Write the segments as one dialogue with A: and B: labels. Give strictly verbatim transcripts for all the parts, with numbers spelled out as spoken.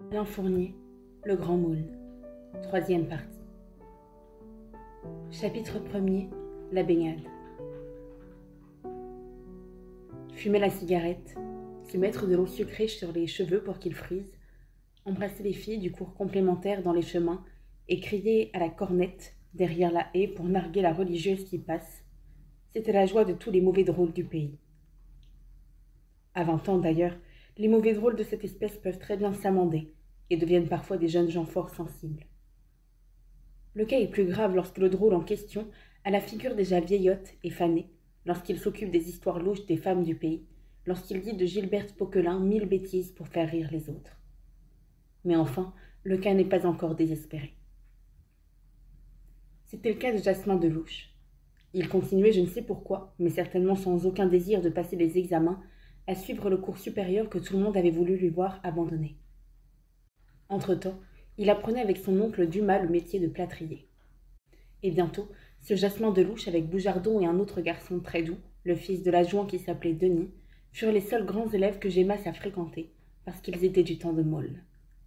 A: Alain Fournier, Le Grand Môle, troisième partie. Chapitre premier, la baignade. Fumer la cigarette, se mettre de l'eau sucrée sur les cheveux pour qu'ils frisent, embrasser les filles du cours complémentaire dans les chemins et crier à la cornette derrière la haie pour narguer la religieuse qui passe, c'était la joie de tous les mauvais drôles du pays. À vingt ans d'ailleurs, les mauvais drôles de cette espèce peuvent très bien s'amender et deviennent parfois des jeunes gens fort sensibles. Le cas est plus grave lorsque le drôle en question a la figure déjà vieillotte et fanée, lorsqu'il s'occupe des histoires louches des femmes du pays, lorsqu'il dit de Gilberte Poquelin mille bêtises pour faire rire les autres. Mais enfin, le cas n'est pas encore désespéré. C'était le cas de Jasmin Delouche. Il continuait, je ne sais pourquoi, mais certainement sans aucun désir de passer les examens, à suivre le cours supérieur que tout le monde avait voulu lui voir abandonner. Entre-temps, il apprenait avec son oncle Dumas le métier de plâtrier. Et bientôt, ce Jasmin Delouche avec Boujardon et un autre garçon très doux, le fils de l'adjoint qui s'appelait Denis, furent les seuls grands élèves que j'aimasse à fréquenter, parce qu'ils étaient du temps de Maule.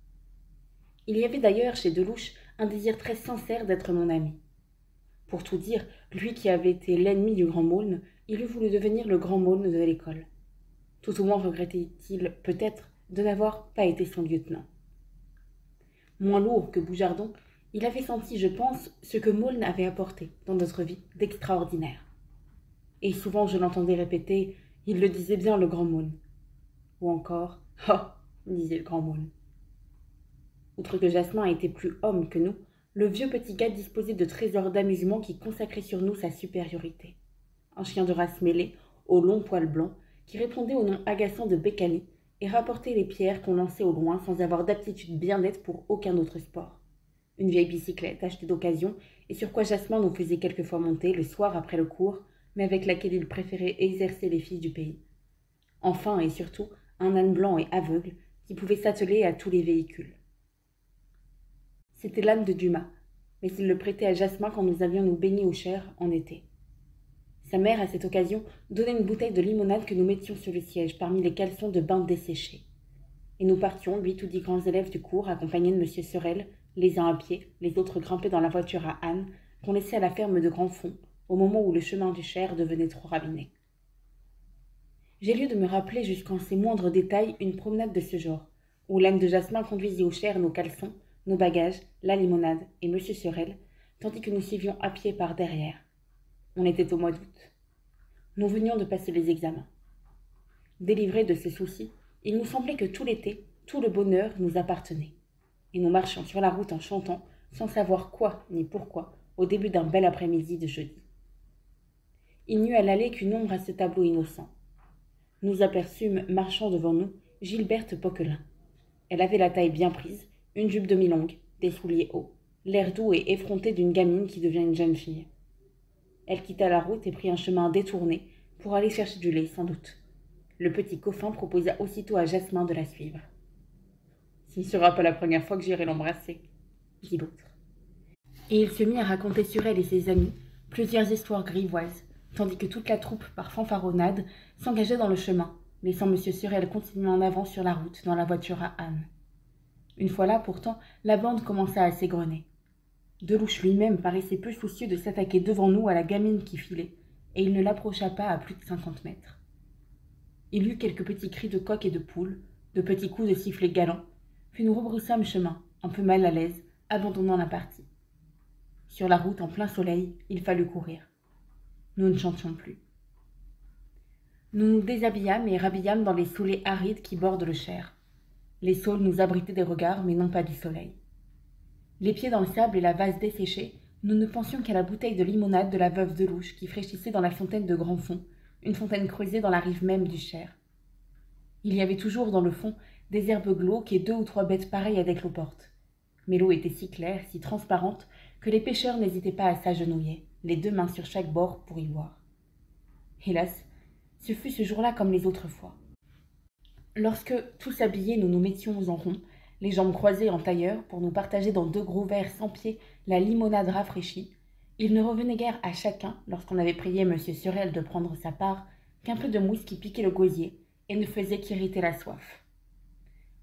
A: Il y avait d'ailleurs chez Delouche un désir très sincère d'être mon ami. Pour tout dire, lui qui avait été l'ennemi du grand Maulne, il eût voulu devenir le grand Maulne de l'école. Tout au moins regrettait-il peut-être de n'avoir pas été son lieutenant. Moins lourd que Boujardon, il avait senti, je pense, ce que Maulne avait apporté dans notre vie d'extraordinaire. Et souvent je l'entendais répéter « Il le disait bien, le grand Maulne ». Ou encore « Oh !» disait le grand Maulne. Outre que Jasmin était plus homme que nous, le vieux petit gars disposait de trésors d'amusement qui consacraient sur nous sa supériorité. Un chien de race mêlée, aux longs poils blancs, qui répondait au nom agaçant de Bécani et rapportait les pierres qu'on lançait au loin sans avoir d'aptitude bien nette pour aucun autre sport. Une vieille bicyclette achetée d'occasion et sur quoi Jasmin nous faisait quelquefois monter le soir après le cours, mais avec laquelle il préférait exercer les filles du pays. Enfin et surtout, un âne blanc et aveugle qui pouvait s'atteler à tous les véhicules. C'était l'âne de Dumas, mais il le prêtait à Jasmin quand nous allions nous baigner au Cher en été. Sa mère, à cette occasion, donnait une bouteille de limonade que nous mettions sur le siège parmi les caleçons de bain desséchés. Et nous partions, huit ou dix grands élèves du cours, accompagnés de monsieur Sorel, les uns à pied, les autres grimpés dans la voiture à Anne, qu'on laissait à la ferme de Grandfond, au moment où le chemin du Cher devenait trop raviné. J'ai lieu de me rappeler jusqu'en ses moindres détails une promenade de ce genre, où l'âne de Jasmin conduisit au Cher nos caleçons, nos bagages, la limonade et monsieur Sorel, tandis que nous suivions à pied par derrière. On était au mois d'août. Nous venions de passer les examens. Délivrés de ces soucis, il nous semblait que tout l'été, tout le bonheur nous appartenait. Et nous marchions sur la route en chantant, sans savoir quoi ni pourquoi, au début d'un bel après-midi de jeudi. Il n'y eut à l'aller qu'une ombre à ce tableau innocent. Nous aperçûmes, marchant devant nous, Gilberte Poquelin. Elle avait la taille bien prise, une jupe demi-longue, des souliers hauts, l'air doux et effronté d'une gamine qui devient une jeune fille. Elle quitta la route et prit un chemin détourné pour aller chercher du lait, sans doute. Le petit Coffin proposa aussitôt à Jasmin de la suivre. « Ce ne sera pas la première fois que j'irai l'embrasser, » dit l'autre. Et il se mit à raconter sur elle et ses amis plusieurs histoires grivoises, tandis que toute la troupe, par fanfaronnade, s'engageait dans le chemin, laissant M. Sorel continuer en avant sur la route dans la voiture à Anne. Une fois là, pourtant, la bande commença à s'égrener. Delouche lui-même paraissait plus soucieux de s'attaquer devant nous à la gamine qui filait, et il ne l'approcha pas à plus de cinquante mètres. Il eut quelques petits cris de coq et de poule, de petits coups de sifflet galants, puis nous rebroussâmes chemin, un peu mal à l'aise, abandonnant la partie. Sur la route, en plein soleil, il fallut courir. Nous ne chantions plus. Nous nous déshabillâmes et rhabillâmes dans les saulées arides qui bordent le Cher. Les saules nous abritaient des regards, mais non pas du soleil. Les pieds dans le sable et la vase desséchée, nous ne pensions qu'à la bouteille de limonade de la veuve Delouche qui fraîchissait dans la fontaine de Grandfond, une fontaine creusée dans la rive même du Cher. Il y avait toujours dans le fond des herbes glauques et deux ou trois bêtes pareilles à des cloportes. Mais l'eau était si claire, si transparente, que les pêcheurs n'hésitaient pas à s'agenouiller, les deux mains sur chaque bord pour y voir. Hélas, ce fut ce jour-là comme les autres fois. Lorsque, tous habillés, nous nous mettions en rond, les jambes croisées en tailleur, pour nous partager dans deux gros verres sans pied la limonade rafraîchie, il ne revenait guère à chacun, lorsqu'on avait prié M. Sorel de prendre sa part, qu'un peu de mousse qui piquait le gosier et ne faisait qu'irriter la soif.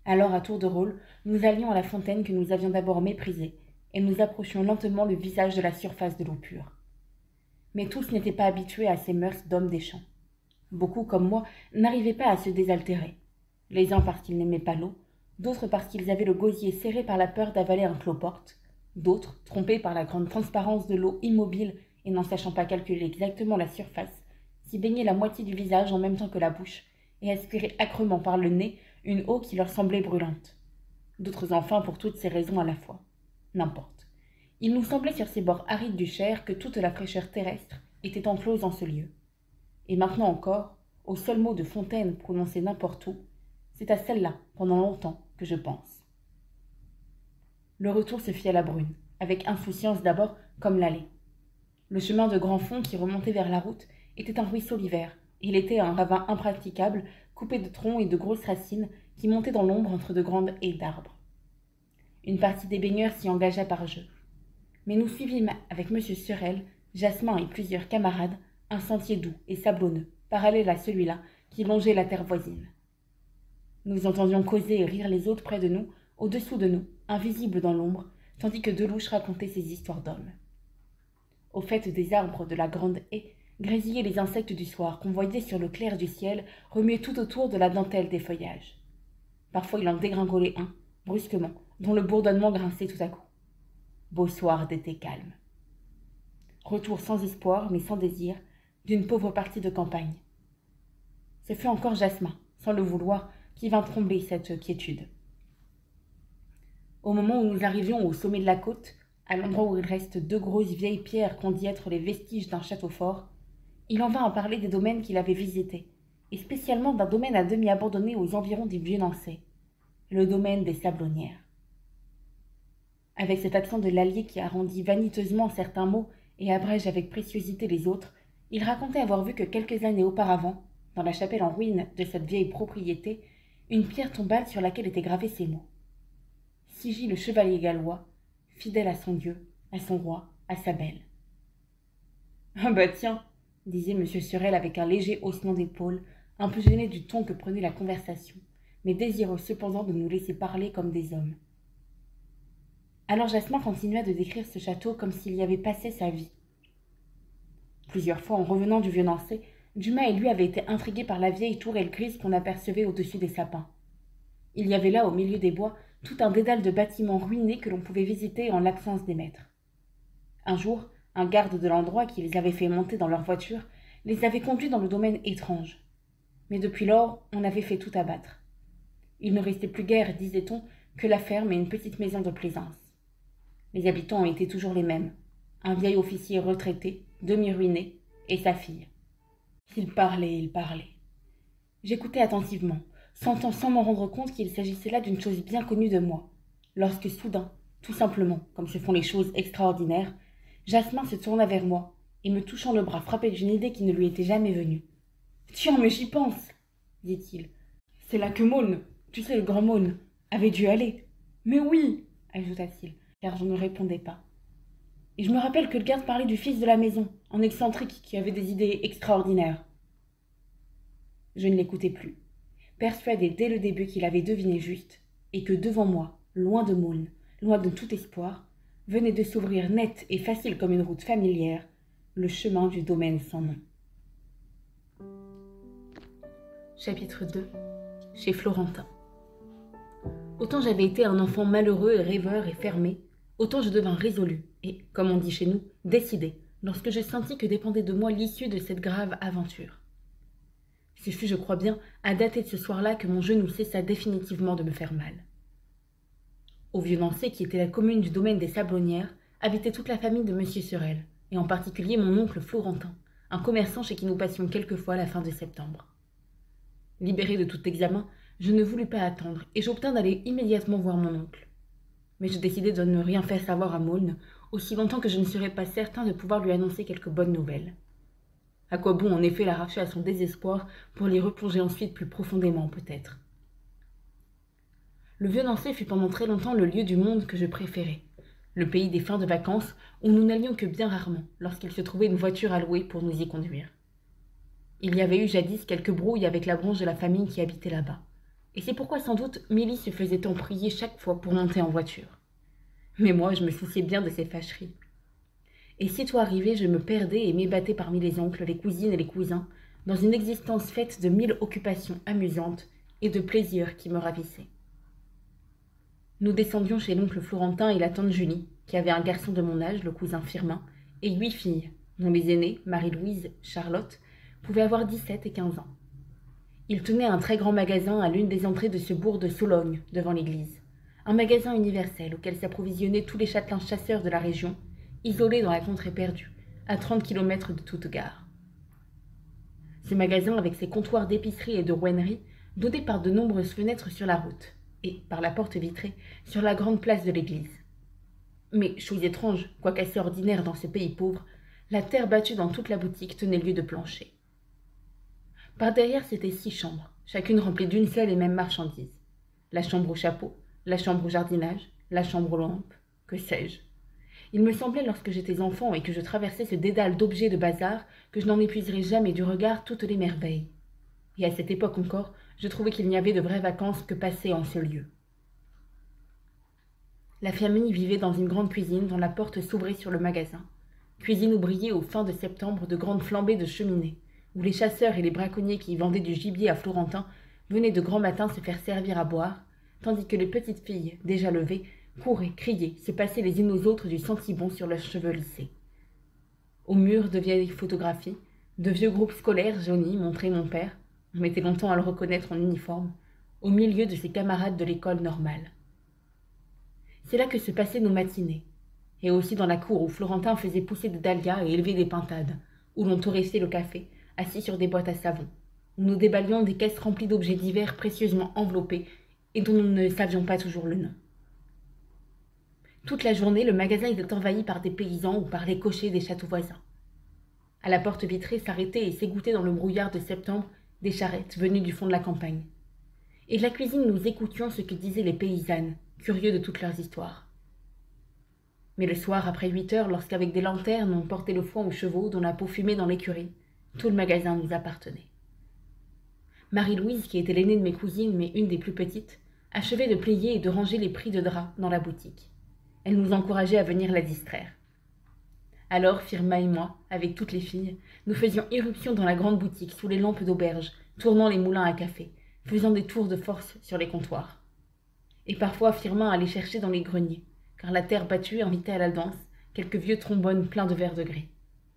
A: Alors, à tour de rôle, nous allions à la fontaine que nous avions d'abord méprisée, et nous approchions lentement le visage de la surface de l'eau pure. Mais tous n'étaient pas habitués à ces mœurs d'hommes des champs. Beaucoup, comme moi, n'arrivaient pas à se désaltérer. Les uns parce qu'ils n'aimaient pas l'eau, d'autres parce qu'ils avaient le gosier serré par la peur d'avaler un cloporte, d'autres, trompés par la grande transparence de l'eau immobile et n'en sachant pas calculer exactement la surface, s'y baignaient la moitié du visage en même temps que la bouche, et aspiraient âcrement par le nez une eau qui leur semblait brûlante. D'autres enfin pour toutes ces raisons à la fois. N'importe. Il nous semblait sur ces bords arides du Cher que toute la fraîcheur terrestre était enclose en ce lieu. Et maintenant encore, au seul mot de fontaine prononcé n'importe où, c'est à celle-là, pendant longtemps, que je pense. Le retour se fit à la brune, avec insouciance d'abord, comme l'aller. Le chemin de grand fond qui remontait vers la route était un ruisseau l'hiver, et l'été un ravin impraticable, coupé de troncs et de grosses racines qui montaient dans l'ombre entre de grandes haies d'arbres. Une partie des baigneurs s'y engagea par jeu. Mais nous suivîmes avec M. Sorel, Jasmin et plusieurs camarades, un sentier doux et sablonneux, parallèle à celui-là, qui longeait la terre voisine. Nous entendions causer et rire les autres près de nous, au-dessous de nous, invisibles dans l'ombre, tandis que Delouche racontait ses histoires d'hommes. Au faîte des arbres de la grande haie, grésillaient les insectes du soir qu'on voyait sur le clair du ciel remuer tout autour de la dentelle des feuillages. Parfois il en dégringolait un, brusquement, dont le bourdonnement grinçait tout à coup. Beau soir d'été calme. Retour sans espoir, mais sans désir, d'une pauvre partie de campagne. Ce fut encore Jasmin, sans le vouloir, qui vint trombler cette quiétude. Au moment où nous arrivions au sommet de la côte, à l'endroit où il reste deux grosses vieilles pierres qu'on dit être les vestiges d'un château fort, il en vint à parler des domaines qu'il avait visités, et spécialement d'un domaine à demi abandonné aux environs du Vieux-Nançay, le domaine des Sablonnières. Avec cet accent de l'allié qui arrondit vaniteusement certains mots et abrège avec préciosité les autres, il racontait avoir vu que quelques années auparavant, dans la chapelle en ruine de cette vieille propriété, une pierre tombale sur laquelle étaient gravés ces mots. Si gît le chevalier gallois, fidèle à son Dieu, à son roi, à sa belle. Ah bah tiens, disait M. Sorel avec un léger haussement d'épaules, un peu gêné du ton que prenait la conversation, mais désireux cependant de nous laisser parler comme des hommes. Alors Jasmin continua de décrire ce château comme s'il y avait passé sa vie. Plusieurs fois, en revenant du Vieux-Nançay, Dumas et lui avaient été intrigués par la vieille tourelle grise qu'on apercevait au-dessus des sapins. Il y avait là, au milieu des bois, tout un dédale de bâtiments ruinés que l'on pouvait visiter en l'absence des maîtres. Un jour, un garde de l'endroit qui les avait fait monter dans leur voiture les avait conduits dans le domaine étrange. Mais depuis lors, on avait fait tout abattre. Il ne restait plus guère, disait-on, que la ferme et une petite maison de plaisance. Les habitants étaient toujours les mêmes. Un vieil officier retraité, demi-ruiné, et sa fille. Il parlait, il parlait. J'écoutais attentivement, sentant sans m'en rendre compte qu'il s'agissait là d'une chose bien connue de moi, lorsque soudain, tout simplement, comme se font les choses extraordinaires, Jasmin se tourna vers moi, et me touchant le bras frappé d'une idée qui ne lui était jamais venue. « Tiens, mais j'y pense !» dit-il. « C'est là que Maulne, tu sais le grand Maulne, avait dû aller. »« Mais oui !» ajouta-t-il, car je ne répondais pas. Et je me rappelle que le garde parlait du fils de la maison, un excentrique qui avait des idées extraordinaires. Je ne l'écoutais plus, persuadé dès le début qu'il avait deviné juste, et que devant moi, loin de Maulne, loin de tout espoir, venait de s'ouvrir net et facile comme une route familière, le chemin du domaine sans nom. Chapitre deux. Chez Florentin. Autant j'avais été un enfant malheureux et rêveur et fermé, autant je devins résolu et, comme on dit chez nous, décidé, lorsque je sentis que dépendait de moi l'issue de cette grave aventure. Ce fut, je crois bien, à dater de ce soir-là que mon genou cessa définitivement de me faire mal. Au Vieux-Nançay, qui était la commune du domaine des Sablonnières, habitait toute la famille de M. Sorel, et en particulier mon oncle Florentin, un commerçant chez qui nous passions quelquefois la fin de septembre. Libéré de tout examen, je ne voulus pas attendre, et j'obtins d'aller immédiatement voir mon oncle. Mais je décidai de ne rien faire savoir à Maulne, aussi longtemps que je ne serais pas certain de pouvoir lui annoncer quelques bonnes nouvelles. À quoi bon en effet l'arracher à son désespoir pour l'y replonger ensuite plus profondément peut-être. Le Vieux-Nançay fut pendant très longtemps le lieu du monde que je préférais, le pays des fins de vacances où nous n'allions que bien rarement lorsqu'il se trouvait une voiture à louer pour nous y conduire. Il y avait eu jadis quelques brouilles avec la branche de la famille qui habitait là-bas, Et c'est pourquoi sans doute Milly se faisait tant prier chaque fois pour monter en voiture. Mais moi, je me souciais bien de ses fâcheries. Et sitôt arrivé, je me perdais et m'ébattais parmi les oncles, les cousines et les cousins, dans une existence faite de mille occupations amusantes et de plaisirs qui me ravissaient. Nous descendions chez l'oncle Florentin et la tante Julie, qui avait un garçon de mon âge, le cousin Firmin, et huit filles, dont les aînées, Marie-Louise, Charlotte, pouvaient avoir dix-sept et quinze ans. Ils tenaient un très grand magasin à l'une des entrées de ce bourg de Sologne, devant l'église. Un magasin universel auquel s'approvisionnaient tous les châtelains chasseurs de la région, isolés dans la contrée perdue, à trente kilomètres de toute gare. Ce magasin, avec ses comptoirs d'épicerie et de rouennerie, donnait par de nombreuses fenêtres sur la route, et, par la porte vitrée, sur la grande place de l'église. Mais, chose étrange, quoique assez ordinaire dans ce pays pauvre, la terre battue dans toute la boutique tenait lieu de plancher. Par derrière, c'étaient six chambres, chacune remplie d'une seule et même marchandise. La chambre au chapeau, la chambre au jardinage, la chambre aux lampes, que sais-je. Il me semblait, lorsque j'étais enfant et que je traversais ce dédale d'objets de bazar, que je n'en épuiserais jamais du regard toutes les merveilles. Et à cette époque encore, je trouvais qu'il n'y avait de vraies vacances que passées en ce lieu. La famille vivait dans une grande cuisine dont la porte s'ouvrait sur le magasin. Cuisine où brillaient aux fins de septembre de grandes flambées de cheminées, où les chasseurs et les braconniers qui y vendaient du gibier à Florentin venaient de grand matin se faire servir à boire, tandis que les petites filles, déjà levées, couraient, criaient, se passaient les unes aux autres du sentibon sur leurs cheveux lissés. Au mur, de vieilles photographies, de vieux groupes scolaires jaunis montraient mon père, on mettait longtemps à le reconnaître en uniforme, au milieu de ses camarades de l'école normale. C'est là que se passaient nos matinées, et aussi dans la cour où Florentin faisait pousser des dahlias et élever des pintades, où l'on torréfiait le café, assis sur des boîtes à savon, où nous déballions des caisses remplies d'objets divers précieusement enveloppés et dont nous ne savions pas toujours le nom. Toute la journée, le magasin était envahi par des paysans ou par les cochers des châteaux voisins. À la porte vitrée s'arrêtaient et s'égouttaient dans le brouillard de septembre des charrettes venues du fond de la campagne. Et de la cuisine, nous écoutions ce que disaient les paysannes, curieux de toutes leurs histoires. Mais le soir, après huit heures, lorsqu'avec des lanternes on portait le foin aux chevaux dont la peau fumait dans l'écurie, tout le magasin nous appartenait. Marie-Louise, qui était l'aînée de mes cousines mais une des plus petites, achevait de plier et de ranger les prix de draps dans la boutique. Elle nous encourageait à venir la distraire. Alors, Firmin et moi, avec toutes les filles, nous faisions irruption dans la grande boutique sous les lampes d'auberge, tournant les moulins à café, faisant des tours de force sur les comptoirs. Et parfois, Firmin allait chercher dans les greniers, car la terre battue invitait à la danse quelques vieux trombones pleins de verre de grès.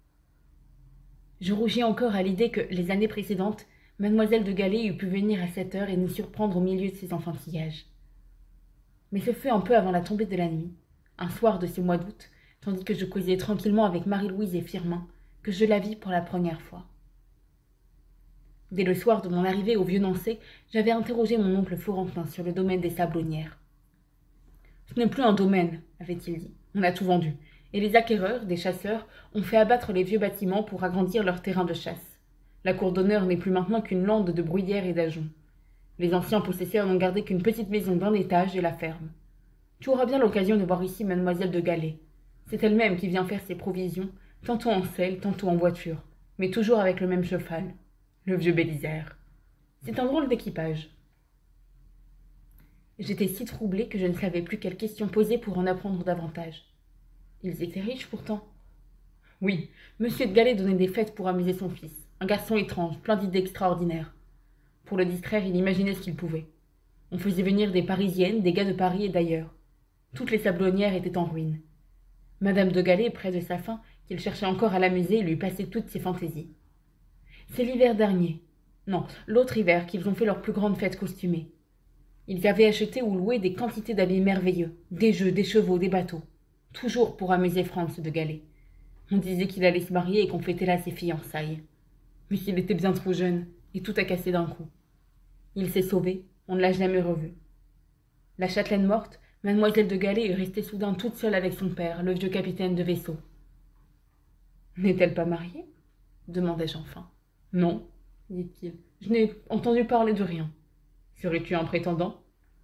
A: Je rougis encore à l'idée que, les années précédentes, mademoiselle de Gallet eût pu venir à cette heure et nous surprendre au milieu de ses enfantillages. Mais ce fut un peu avant la tombée de la nuit, un soir de ce mois d'août, tandis que je causais tranquillement avec Marie-Louise et Firmin, que je la vis pour la première fois. Dès le soir de mon arrivée au Vieux-Nançay, j'avais interrogé mon oncle Florentin sur le domaine des Sablonnières. « Ce n'est plus un domaine, avait-il dit. On a tout vendu. Et les acquéreurs, des chasseurs, ont fait abattre les vieux bâtiments pour agrandir leur terrain de chasse. La cour d'honneur n'est plus maintenant qu'une lande de bruyères et d'ajoncs. Les anciens possesseurs n'ont gardé qu'une petite maison d'un étage et la ferme. Tu auras bien l'occasion de voir ici mademoiselle de Gallet. C'est elle-même qui vient faire ses provisions, tantôt en selle, tantôt en voiture, mais toujours avec le même cheval, le vieux Bélisaire. C'est un drôle d'équipage. » J'étais si troublée que je ne savais plus quelle question poser pour en apprendre davantage. Ils étaient riches pourtant. Oui, monsieur de Gallet donnait des fêtes pour amuser son fils, un garçon étrange, plein d'idées extraordinaires. Pour le distraire, il imaginait ce qu'il pouvait. On faisait venir des Parisiennes, des gars de Paris et d'ailleurs. Toutes les Sablonnières étaient en ruine. Madame de Gallet, près de sa fin, qu'il cherchait encore à l'amuser, lui passait toutes ses fantaisies. C'est l'hiver dernier, non, l'autre hiver, qu'ils ont fait leur plus grande fête costumée. Ils avaient acheté ou loué des quantités d'habits merveilleux, des jeux, des chevaux, des bateaux, toujours pour amuser Franz de Gallet. On disait qu'il allait se marier et qu'on fêtait là ses fiançailles. Mais il était bien trop jeune, et tout a cassé d'un coup. Il s'est sauvé, on ne l'a jamais revu. La châtelaine morte, mademoiselle de Gallet est restée soudain toute seule avec son père, le vieux capitaine de vaisseau. « N'est-elle pas mariée ?» demandai-je enfin. « Non, dit-il, je n'ai entendu parler de rien. Serais-tu un prétendant ?»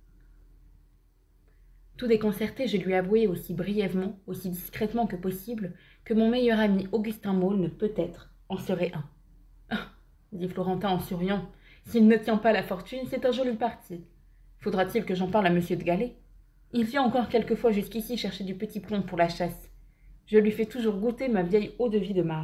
A: Tout déconcerté, je lui avouai aussi brièvement, aussi discrètement que possible, que mon meilleur ami Augustin Maulne, peut-être, en serait un. « Ah !» dit Florentin en souriant, S'il ne tient pas la fortune, c'est un joli parti. Faudra-t-il que j'en parle à monsieur de Galais? Il vient encore quelquefois jusqu'ici chercher du petit plomb pour la chasse. Je lui fais toujours goûter ma vieille eau-de-vie de marre. »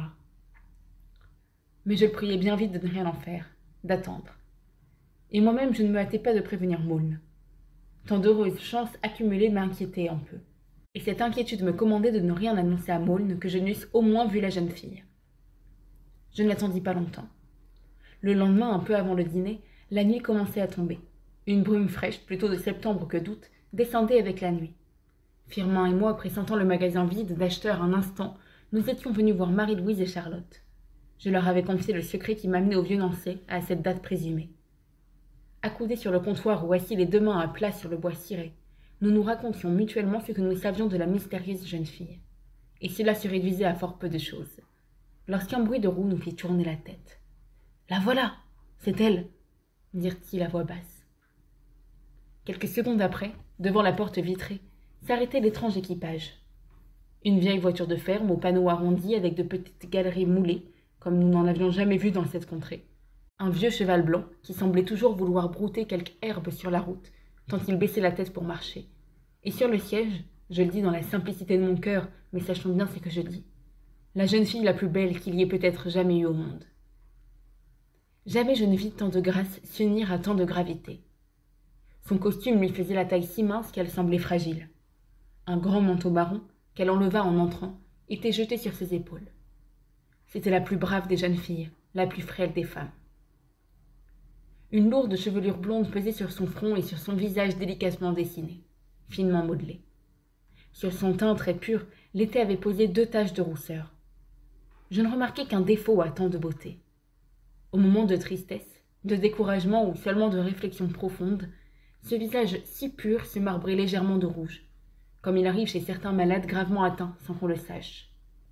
A: Mais je le priais bien vite de ne rien en faire, d'attendre. Et moi-même, je ne me hâtais pas de prévenir Maulne. Tant d'heureuses chances accumulées m'inquiétaient un peu. Et cette inquiétude me commandait de ne rien annoncer à Maulne que je n'eusse au moins vu la jeune fille. Je ne l'attendis pas longtemps. Le lendemain, un peu avant le dîner, la nuit commençait à tomber. Une brume fraîche, plutôt de septembre que d'août, descendait avec la nuit. Firmin et moi, pressentant le magasin vide d'acheteurs un instant, nous étions venus voir Marie-Louise et Charlotte. Je leur avais confié le secret qui m'amenait au vieux Nancy à cette date présumée. Accoudés sur le comptoir ou assis les deux mains à plat sur le bois ciré, nous nous racontions mutuellement ce que nous savions de la mystérieuse jeune fille. Et cela se réduisait à fort peu de choses. Lorsqu'un bruit de roue nous fit tourner la tête. « La voilà, c'est elle !» dirent-ils à voix basse. Quelques secondes après, devant la porte vitrée, s'arrêtait l'étrange équipage. Une vieille voiture de ferme aux panneaux arrondis avec de petites galeries moulées, comme nous n'en avions jamais vu dans cette contrée. Un vieux cheval blanc qui semblait toujours vouloir brouter quelque herbe sur la route, tant il baissait la tête pour marcher. Et sur le siège, je le dis dans la simplicité de mon cœur, mais sachant bien ce que je dis, la jeune fille la plus belle qu'il y ait peut-être jamais eu au monde. Jamais je ne vis tant de grâce s'unir à tant de gravité. Son costume lui faisait la taille si mince qu'elle semblait fragile. Un grand manteau marron, qu'elle enleva en entrant, était jeté sur ses épaules. C'était la plus brave des jeunes filles, la plus frêle des femmes. Une lourde chevelure blonde pesait sur son front et sur son visage délicatement dessiné, finement modelé. Sur son teint très pur, l'été avait posé deux taches de rousseur. Je ne remarquai qu'un défaut à tant de beauté. Au moment de tristesse, de découragement ou seulement de réflexion profonde, ce visage si pur se marbrait légèrement de rouge, comme il arrive chez certains malades gravement atteints sans qu'on le sache.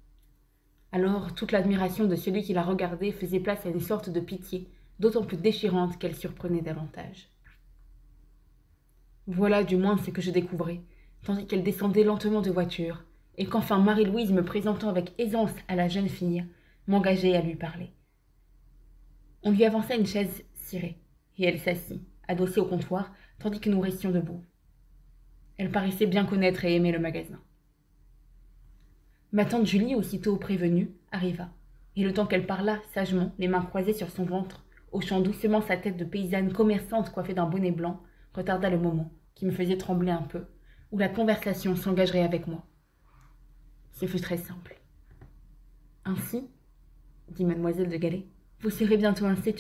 A: Alors toute l'admiration de celui qui la regardait faisait place à une sorte de pitié, d'autant plus déchirante qu'elle surprenait davantage. Voilà du moins ce que je découvrais, tandis qu'elle descendait lentement de voiture, et qu'enfin Marie-Louise, me présentant avec aisance à la jeune fille, m'engageait à lui parler. On lui avança une chaise cirée, et elle s'assit, adossée au comptoir, tandis que nous restions debout. Elle paraissait bien connaître et aimer le magasin. Ma tante Julie, aussitôt prévenue, arriva, et le temps qu'elle parla, sagement, les mains croisées sur son ventre, hochant doucement sa tête de paysanne commerçante coiffée d'un bonnet blanc, retarda le moment, qui me faisait trembler un peu, où la conversation s'engagerait avec moi. Ce fut très simple. « Ainsi, dit mademoiselle de Galais, vous serez bientôt instituteur ?»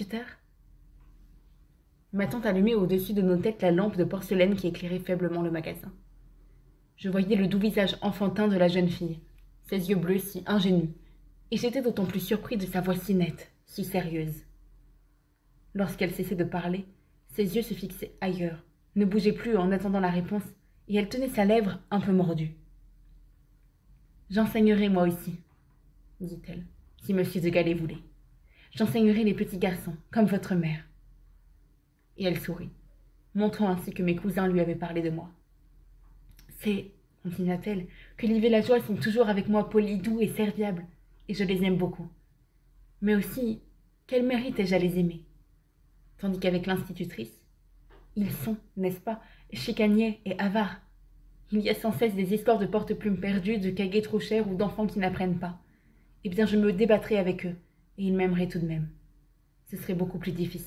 A: Ma tante allumait au-dessus de nos têtes la lampe de porcelaine qui éclairait faiblement le magasin. Je voyais le doux visage enfantin de la jeune fille, ses yeux bleus si ingénus, et j'étais d'autant plus surpris de sa voix si nette, si sérieuse. Lorsqu'elle cessait de parler, ses yeux se fixaient ailleurs, ne bougeaient plus en attendant la réponse, et elle tenait sa lèvre un peu mordue. « J'enseignerai moi aussi, dit-elle, si monsieur de Galais voulait. J'enseignerai les petits garçons, comme votre mère. » Et elle sourit, montrant ainsi que mes cousins lui avaient parlé de moi. « C'est, continua-t-elle, que les villageois sont toujours avec moi polis, doux et serviables, et je les aime beaucoup. Mais aussi, quel mérite ai-je à les aimer? Tandis qu'avec l'institutrice, ils sont, n'est-ce pas, chicaniers et avares. Il y a sans cesse des histoires de porte-plumes perdues, de caguets trop chers ou d'enfants qui n'apprennent pas. Eh bien, je me débattrai avec eux, et ils m'aimeraient tout de même. Ce serait beaucoup plus difficile. »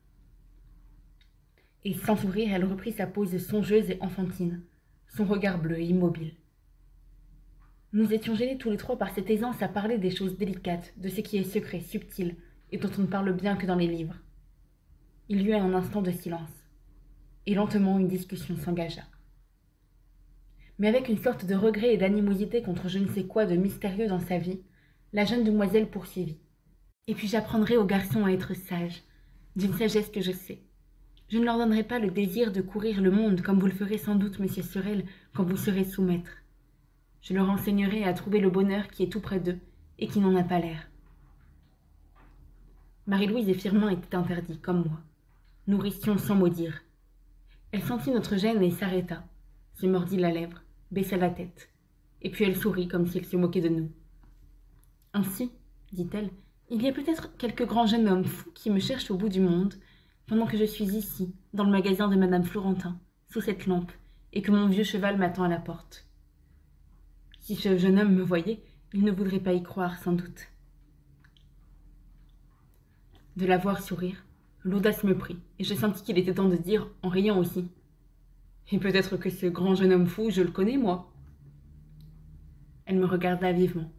A: Et sans sourire, elle reprit sa pose songeuse et enfantine, son regard bleu et immobile. Nous étions gênés tous les trois par cette aisance à parler des choses délicates, de ce qui est secret, subtil, et dont on ne parle bien que dans les livres. Il y eut un instant de silence, et lentement une discussion s'engagea. Mais avec une sorte de regret et d'animosité contre je ne sais quoi de mystérieux dans sa vie, la jeune demoiselle poursuivit. « Et puis j'apprendrai aux garçons à être sages, d'une sagesse que je sais. Je ne leur donnerai pas le désir de courir le monde comme vous le ferez sans doute, monsieur Sorel, quand vous serez sous-maître. Je leur enseignerai à trouver le bonheur qui est tout près d'eux et qui n'en a pas l'air. » Marie-Louise et Firmin étaient interdits, comme moi. Nous restions sans mot dire. Elle sentit notre gêne et s'arrêta, se mordit la lèvre, baissa la tête, et puis elle sourit comme si elle se moquait de nous. « Ainsi, dit-elle, Il y a peut-être quelques grands jeunes hommes fous qui me cherchent au bout du monde, pendant que je suis ici, dans le magasin de madame Florentin, sous cette lampe, et que mon vieux cheval m'attend à la porte. Si ce jeune homme me voyait, il ne voudrait pas y croire, sans doute. De la voir sourire, l'audace me prit, et je sentis qu'il était temps de dire, en riant aussi. Et peut-être que ce grand jeune homme fou, je le connais, moi. Elle me regarda vivement.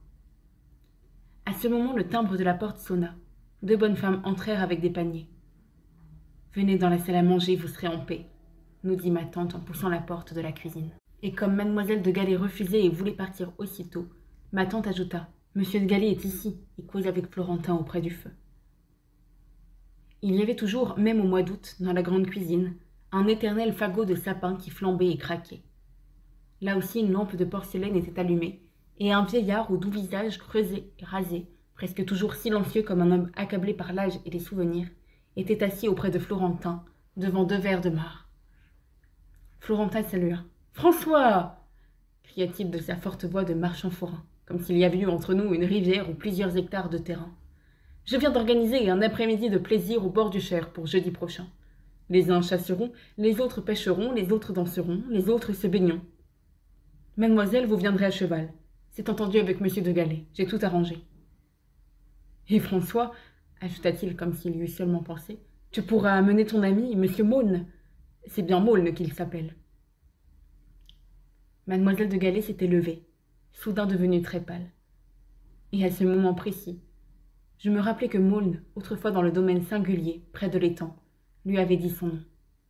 A: À ce moment, le timbre de la porte sonna. Deux bonnes femmes entrèrent avec des paniers. « Venez dans la salle à manger, vous serez en paix », nous dit ma tante en poussant la porte de la cuisine. Et comme mademoiselle de Gallet refusait et voulait partir aussitôt, ma tante ajouta « Monsieur de Gallet est ici et cause avec Florentin auprès du feu. » Il y avait toujours, même au mois d'août, dans la grande cuisine, un éternel fagot de sapin qui flambait et craquait. Là aussi, une lampe de porcelaine était allumée, et un vieillard au doux visage creusé et rasé, presque toujours silencieux comme un homme accablé par l'âge et les souvenirs, était assis auprès de Florentin, devant deux verres de marc. Florentin salua. « François !» cria-t-il de sa forte voix de marchand forain, comme s'il y avait eu entre nous une rivière ou plusieurs hectares de terrain. « Je viens d'organiser un après-midi de plaisir au bord du Cher pour jeudi prochain. Les uns chasseront, les autres pêcheront, les autres danseront, les autres se baigneront. Mademoiselle, vous viendrez à cheval. C'est entendu avec monsieur de Gallet. J'ai tout arrangé. » Et François, ajouta-t-il comme s'il y eût seulement pensé, tu pourras amener ton ami, monsieur Maulne. C'est bien Maulne qu'il s'appelle. Mademoiselle de Gallet s'était levée, soudain devenue très pâle. Et à ce moment précis, je me rappelai que Maulne, autrefois dans le domaine singulier, près de l'étang, lui avait dit son nom.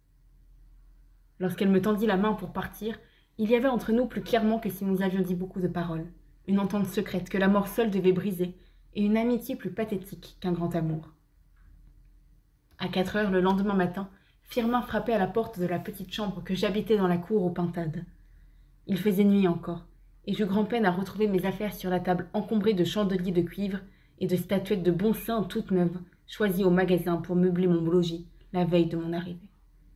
A: Lorsqu'elle me tendit la main pour partir, il y avait entre nous plus clairement que si nous avions dit beaucoup de paroles, une entente secrète que la mort seule devait briser, et une amitié plus pathétique qu'un grand amour. À quatre heures le lendemain matin, Firmin frappait à la porte de la petite chambre que j'habitais dans la cour aux Pintades. Il faisait nuit encore, et j'eus grand-peine à retrouver mes affaires sur la table encombrée de chandeliers de cuivre et de statuettes de bon sein toutes neuves, choisies au magasin pour meubler mon logis la veille de mon arrivée.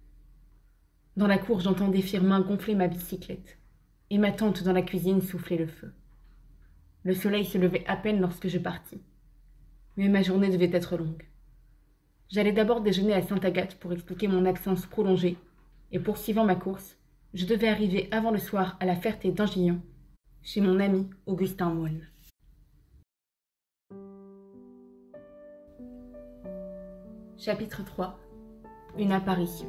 A: Dans la cour, j'entendais Firmin gonfler ma bicyclette, et ma tante dans la cuisine souffler le feu. Le soleil se levait à peine lorsque je partis. Mais ma journée devait être longue. J'allais d'abord déjeuner à Sainte-Agathe pour expliquer mon absence prolongée, et poursuivant ma course, je devais arriver avant le soir à la Ferté d'Angillon, chez mon ami Augustin Maulne. Chapitre trois. Une apparition.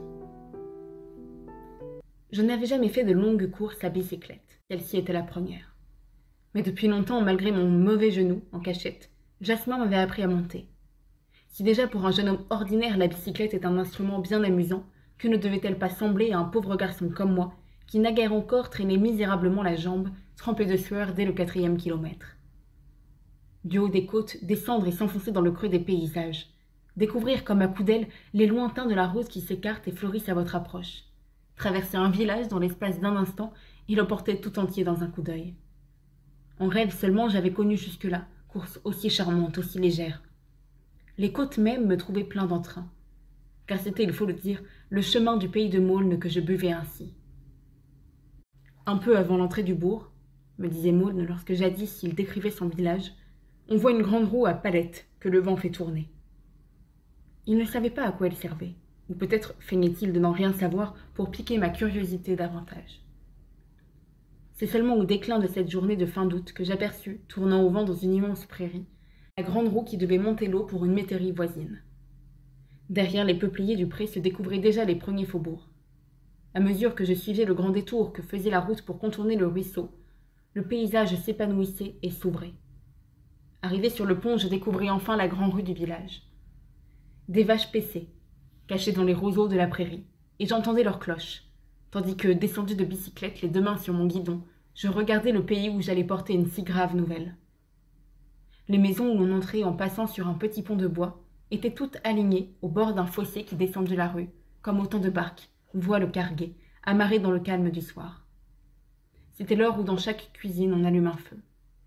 A: Je n'avais jamais fait de longues courses à bicyclette. Celle-ci était la première. Mais depuis longtemps, malgré mon mauvais genou, en cachette, Jasmin m'avait appris à monter. Si déjà pour un jeune homme ordinaire la bicyclette est un instrument bien amusant, que ne devait-elle pas sembler à un pauvre garçon comme moi, qui naguère encore traînait misérablement la jambe, trempé de sueur dès le quatrième kilomètre. Du haut des côtes, descendre et s'enfoncer dans le creux des paysages. Découvrir comme à coups d'aile les lointains de la rose qui s'écartent et fleurissent à votre approche. Traverser un village dans l'espace d'un instant et l'emporter tout entier dans un coup d'œil. En rêve seulement, j'avais connu jusque-là, course aussi charmante, aussi légère. Les côtes même me trouvaient plein d'entrain, car c'était, il faut le dire, le chemin du pays de Maulne que je buvais ainsi. Un peu avant l'entrée du bourg, me disait Maulne lorsque jadis il décrivait son village, on voit une grande roue à palettes que le vent fait tourner. Il ne savait pas à quoi elle servait, ou peut-être feignait-il de n'en rien savoir pour piquer ma curiosité davantage. C'est seulement au déclin de cette journée de fin d'août que j'aperçus, tournant au vent dans une immense prairie, la grande roue qui devait monter l'eau pour une métairie voisine. Derrière les peupliers du pré se découvraient déjà les premiers faubourgs. À mesure que je suivais le grand détour que faisait la route pour contourner le ruisseau, le paysage s'épanouissait et s'ouvrait. Arrivé sur le pont, je découvris enfin la grande rue du village. Des vaches paissaient, cachées dans les roseaux de la prairie, et j'entendais leurs cloches, tandis que, descendu de bicyclette, les deux mains sur mon guidon, je regardais le pays où j'allais porter une si grave nouvelle. Les maisons où on entrait en passant sur un petit pont de bois étaient toutes alignées au bord d'un fossé qui descendait la rue, comme autant de barques, voiles carguées, amarrées dans le calme du soir. C'était l'heure où dans chaque cuisine on allume un feu.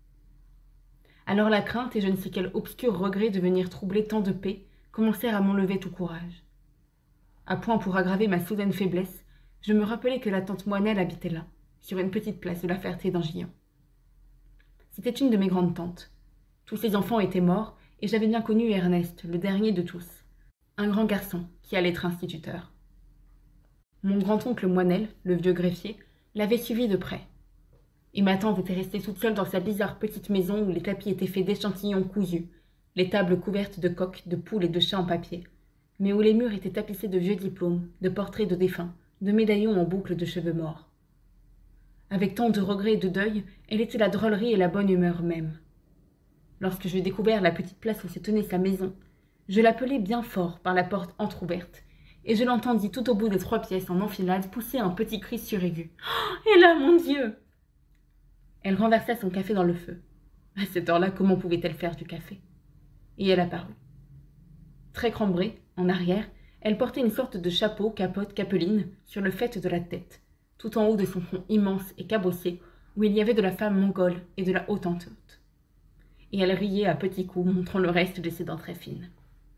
A: Alors la crainte et je ne sais quel obscur regret de venir troubler tant de paix commencèrent à m'enlever tout courage. À point pour aggraver ma soudaine faiblesse, je me rappelai que la tante Moinelle habitait là, sur une petite place de la Ferté d'Angillon. C'était une de mes grandes tantes. Tous ses enfants étaient morts, et j'avais bien connu Ernest, le dernier de tous, un grand garçon qui allait être instituteur. Mon grand-oncle Moinel, le vieux greffier, l'avait suivi de près. Et ma tante était restée toute seule dans sa bizarre petite maison où les tapis étaient faits d'échantillons cousus, les tables couvertes de coqs, de poules et de chats en papier, mais où les murs étaient tapissés de vieux diplômes, de portraits de défunts, de médaillons en boucles de cheveux morts. Avec tant de regrets et de deuil, elle était la drôlerie et la bonne humeur même. Lorsque j'eus découvert la petite place où se tenait sa maison, je l'appelai bien fort par la porte entr'ouverte, et je l'entendis tout au bout des trois pièces en enfilade pousser un petit cri suraigu. « Et là, mon Dieu !» Elle renversa son café dans le feu. À cette heure-là, comment pouvait-elle faire du café? Et elle apparut. Très cambrée, en arrière, elle portait une sorte de chapeau, capote, capeline, sur le faîte de la tête, tout en haut de son front immense et cabossé, où il y avait de la femme mongole et de la Hottentote. Et elle riait à petits coups, montrant le reste de ses dents très fines.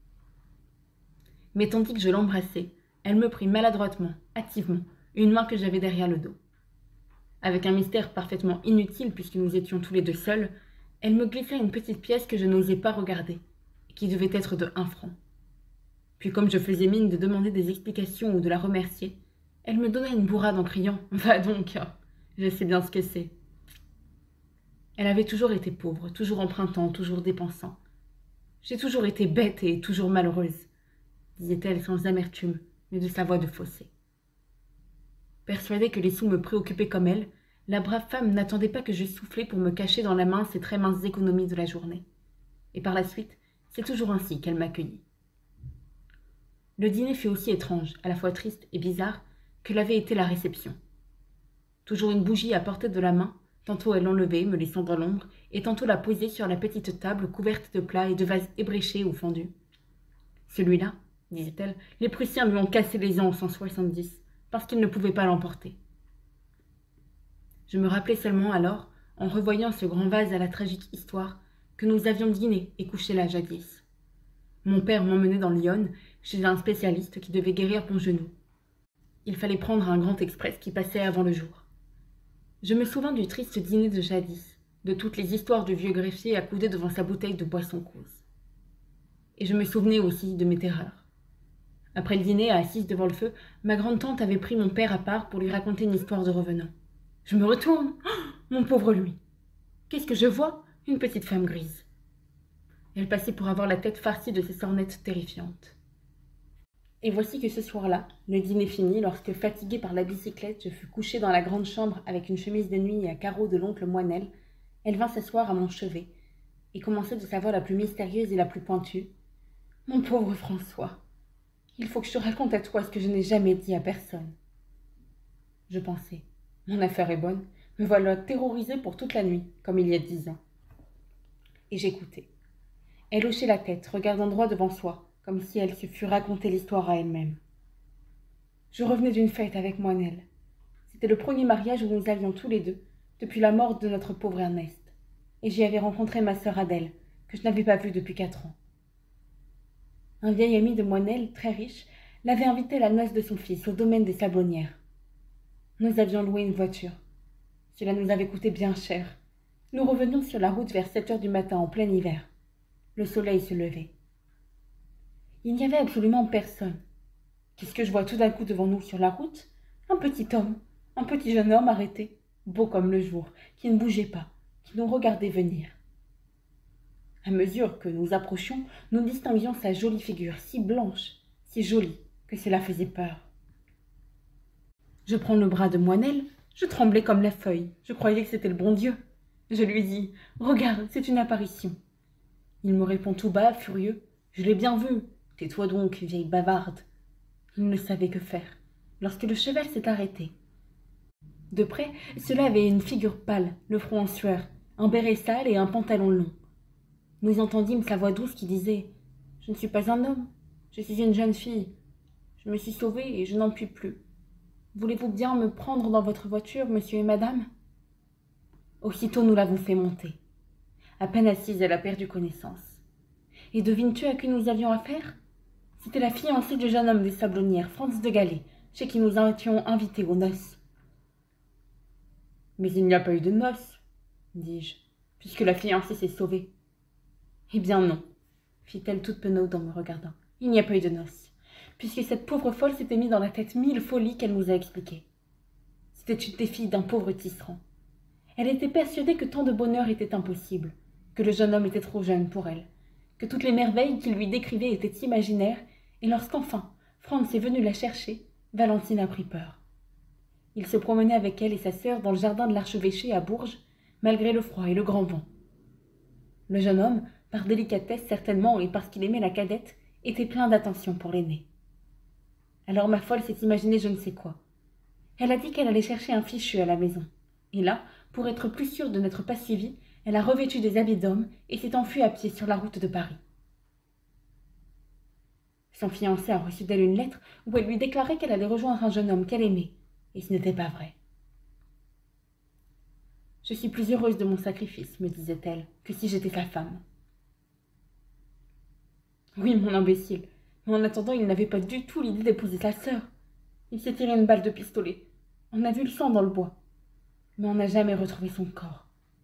A: Mais tandis que je l'embrassais, elle me prit maladroitement, hâtivement, une main que j'avais derrière le dos. Avec un mystère parfaitement inutile puisque nous étions tous les deux seuls, elle me glissa une petite pièce que je n'osais pas regarder, et qui devait être de un franc. Puis comme je faisais mine de demander des explications ou de la remercier, elle me donna une bourrade en criant « Va donc, je sais bien ce que c'est ». Elle avait toujours été pauvre, toujours empruntant, toujours dépensant. J'ai toujours été bête et toujours malheureuse, disait-elle sans amertume, mais de sa voix de fossé. Persuadée que les sous me préoccupaient comme elle, la brave femme n'attendait pas que je soufflais pour me cacher dans la main ses très minces économies de la journée. Et par la suite, c'est toujours ainsi qu'elle m'accueillit. Le dîner fut aussi étrange, à la fois triste et bizarre, que l'avait été la réception. Toujours une bougie à portée de la main, tantôt elle l'enlevait, me laissant dans l'ombre, et tantôt la posait sur la petite table couverte de plats et de vases ébréchés ou fendus. Celui-là, disait-elle, les Prussiens lui ont cassé les ans en cent soixante-dix, parce qu'ils ne pouvaient pas l'emporter. Je me rappelais seulement alors, en revoyant ce grand vase à la tragique histoire, que nous avions dîné et couché là jadis. Mon père m'emmenait dans Lyon, chez un spécialiste qui devait guérir mon genou. Il fallait prendre un grand express qui passait avant le jour. Je me souvins du triste dîner de jadis, de toutes les histoires du vieux greffier accoudé devant sa bouteille de boisson cause. Et je me souvenais aussi de mes terreurs. Après le dîner, assise devant le feu, ma grande-tante avait pris mon père à part pour lui raconter une histoire de revenant. Je me retourne. Oh, mon pauvre lui. Qu'est-ce que je vois? Une petite femme grise. Elle passait pour avoir la tête farcie de ces sornettes terrifiantes. Et voici que ce soir-là, le dîner fini, lorsque, fatiguée par la bicyclette, je fus couchée dans la grande chambre avec une chemise de nuit à carreaux de l'oncle Moinel, elle vint s'asseoir à mon chevet et commença de sa voix la plus mystérieuse et la plus pointue. « Mon pauvre François, il faut que je te raconte à toi ce que je n'ai jamais dit à personne. » Je pensais, mon affaire est bonne, me voilà terrorisée pour toute la nuit, comme il y a dix ans. Et j'écoutais. Elle hochait la tête, regardant droit devant soi, comme si elle se fût raconté l'histoire à elle-même. Je revenais d'une fête avec Moinel. C'était le premier mariage où nous allions tous les deux, depuis la mort de notre pauvre Ernest, et j'y avais rencontré ma sœur Adèle, que je n'avais pas vue depuis quatre ans. Un vieil ami de Moinel, très riche, l'avait invité à la noce de son fils, au domaine des Sablonnières. Nous avions loué une voiture. Cela nous avait coûté bien cher. Nous revenions sur la route vers sept heures du matin en plein hiver. Le soleil se levait. Il n'y avait absolument personne. Qu'est-ce que je vois tout d'un coup devant nous sur la route? Un petit homme, un petit jeune homme arrêté, beau comme le jour, qui ne bougeait pas, qui nous regardait venir. À mesure que nous approchions, nous distinguions sa jolie figure, si blanche, si jolie, que cela faisait peur. Je prends le bras de Moinel, je tremblais comme la feuille, je croyais que c'était le bon Dieu. Je lui dis « Regarde, c'est une apparition ». Il me répond tout bas, furieux « Je l'ai bien vu, tais-toi donc, vieille bavarde ». Il ne savait que faire, lorsque le cheval s'est arrêté. De près, cela avait une figure pâle, le front en sueur, un béret sale et un pantalon long. Nous entendîmes sa voix douce qui disait « Je ne suis pas un homme, je suis une jeune fille. Je me suis sauvée et je n'en puis plus. Voulez-vous bien me prendre dans votre voiture, monsieur et madame ?» Aussitôt nous l'avons fait monter. À peine assise, elle a perdu connaissance. Et devines-tu à qui nous avions affaire? C'était la fiancée du jeune homme des Sablonnières, Franz de Gallet, chez qui nous étions invités aux noces. « Mais il n'y a pas eu de noces, dis-je, puisque la fiancée s'est sauvée. » Eh bien non, fit-elle toute penaude en me regardant. « Il n'y a pas eu de noces, puisque cette pauvre folle s'était mis dans la tête mille folies qu'elle nous a expliquées. C'était une des filles d'un pauvre tisserand. Elle était persuadée que tant de bonheur était impossible, que le jeune homme était trop jeune pour elle, que toutes les merveilles qu'il lui décrivait étaient imaginaires, et lorsqu'enfin Franz est venu la chercher, Valentine a pris peur. Il se promenait avec elle et sa sœur dans le jardin de l'archevêché à Bourges, malgré le froid et le grand vent. Le jeune homme, par délicatesse certainement et parce qu'il aimait la cadette, était plein d'attention pour l'aînée. Alors ma folle s'est imaginé je ne sais quoi. Elle a dit qu'elle allait chercher un fichu à la maison. Et là, pour être plus sûre de n'être pas suivie, elle a revêtu des habits d'homme et s'est enfuie à pied sur la route de Paris. Son fiancé a reçu d'elle une lettre où elle lui déclarait qu'elle allait rejoindre un jeune homme qu'elle aimait, et ce n'était pas vrai. « Je suis plus heureuse de mon sacrifice, me disait-elle, que si j'étais sa femme. » Oui, mon imbécile, mais en attendant, il n'avait pas du tout l'idée d'épouser sa sœur. Il s'est tiré une balle de pistolet. On a vu le sang dans le bois, mais on n'a jamais retrouvé son corps.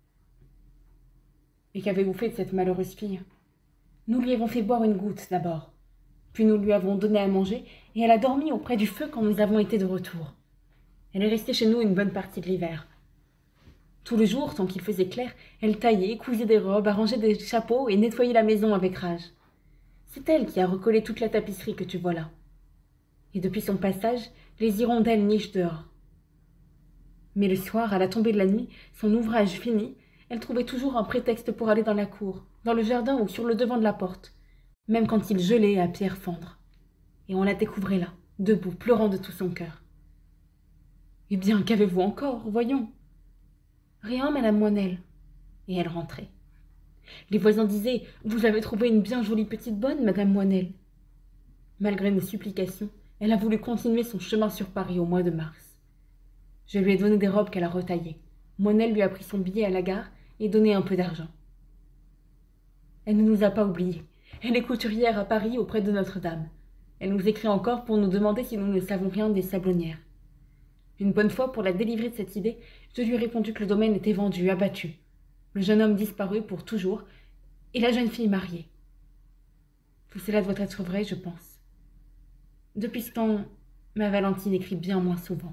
A: Et qu'avez-vous fait de cette malheureuse fille? Nous lui avons fait boire une goutte d'abord, puis nous lui avons donné à manger, et elle a dormi auprès du feu quand nous avons été de retour. Elle est restée chez nous une bonne partie de l'hiver. Tout le jour, tant qu'il faisait clair, elle taillait, cousait des robes, arrangeait des chapeaux et nettoyait la maison avec rage. C'est elle qui a recollé toute la tapisserie que tu vois là. Et depuis son passage, les hirondelles nichent dehors. Mais le soir, à la tombée de la nuit, son ouvrage fini, elle trouvait toujours un prétexte pour aller dans la cour, dans le jardin ou sur le devant de la porte, même quand il gelait à pierre fendre. Et on la découvrait là, debout, pleurant de tout son cœur. « Eh bien, qu'avez-vous encore, voyons ?»« Rien, madame Moinel. » Et elle rentrait. Les voisins disaient « Vous avez trouvé une bien jolie petite bonne, madame Moinel. » Malgré nos supplications, elle a voulu continuer son chemin sur Paris au mois de mars. Je lui ai donné des robes qu'elle a retaillées. Moinel lui a pris son billet à la gare et donné un peu d'argent. Elle ne nous a pas oubliés. Elle est couturière à Paris auprès de Notre-Dame. Elle nous écrit encore pour nous demander si nous ne savons rien des Sablonnières. Une bonne fois, pour la délivrer de cette idée, je lui ai répondu que le domaine était vendu, abattu. Le jeune homme disparu pour toujours, et la jeune fille mariée. Tout cela doit être vrai, je pense. Depuis ce temps, ma Valentine écrit bien moins souvent.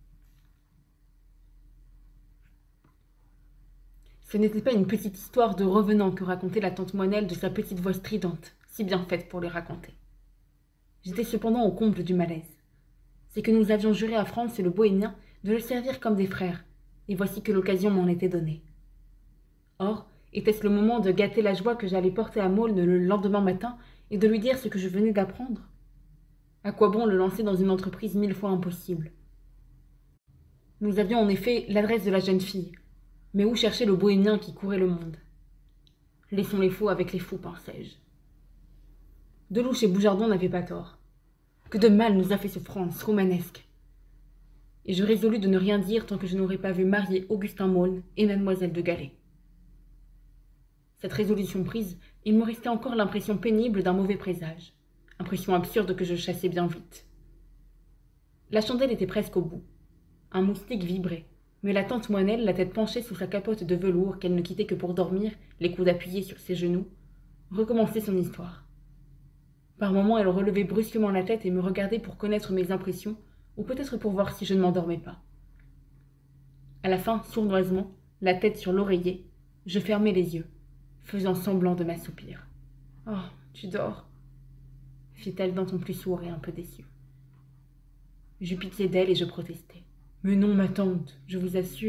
A: Ce n'était pas une petite histoire de revenant que racontait la tante Moinel de sa petite voix stridente, si bien faite pour les raconter. J'étais cependant au comble du malaise. C'est que nous avions juré à Franz et le bohémien de le servir comme des frères, et voici que l'occasion m'en était donnée. Or, était-ce le moment de gâter la joie que j'allais porter à Maulne le lendemain matin et de lui dire ce que je venais d'apprendre? À quoi bon le lancer dans une entreprise mille fois impossible? Nous avions en effet l'adresse de la jeune fille, mais où chercher le bohémien qui courait le monde? Laissons les faux avec les fous, pensais-je. Delouche et Boujardon n'avaient pas tort. Que de mal nous a fait ce Franz romanesque. Et je résolus de ne rien dire tant que je n'aurais pas vu marier Augustin Maulne et mademoiselle de Galais. Cette résolution prise, il me restait encore l'impression pénible d'un mauvais présage, impression absurde que je chassais bien vite. La chandelle était presque au bout. Un moustique vibrait, mais la tante Moinel, la tête penchée sous sa capote de velours qu'elle ne quittait que pour dormir, les coudes appuyés sur ses genoux, recommençait son histoire. Par moments, elle relevait brusquement la tête et me regardait pour connaître mes impressions, ou peut-être pour voir si je ne m'endormais pas. À la fin, sournoisement, la tête sur l'oreiller, je fermai les yeux, faisant semblant de m'assoupir. « Oh, tu dors ?» fit-elle d'un ton plus sourd et un peu déçu. J'eus pitié d'elle et je protestai. « Mais non, ma tante, je vous assure. »«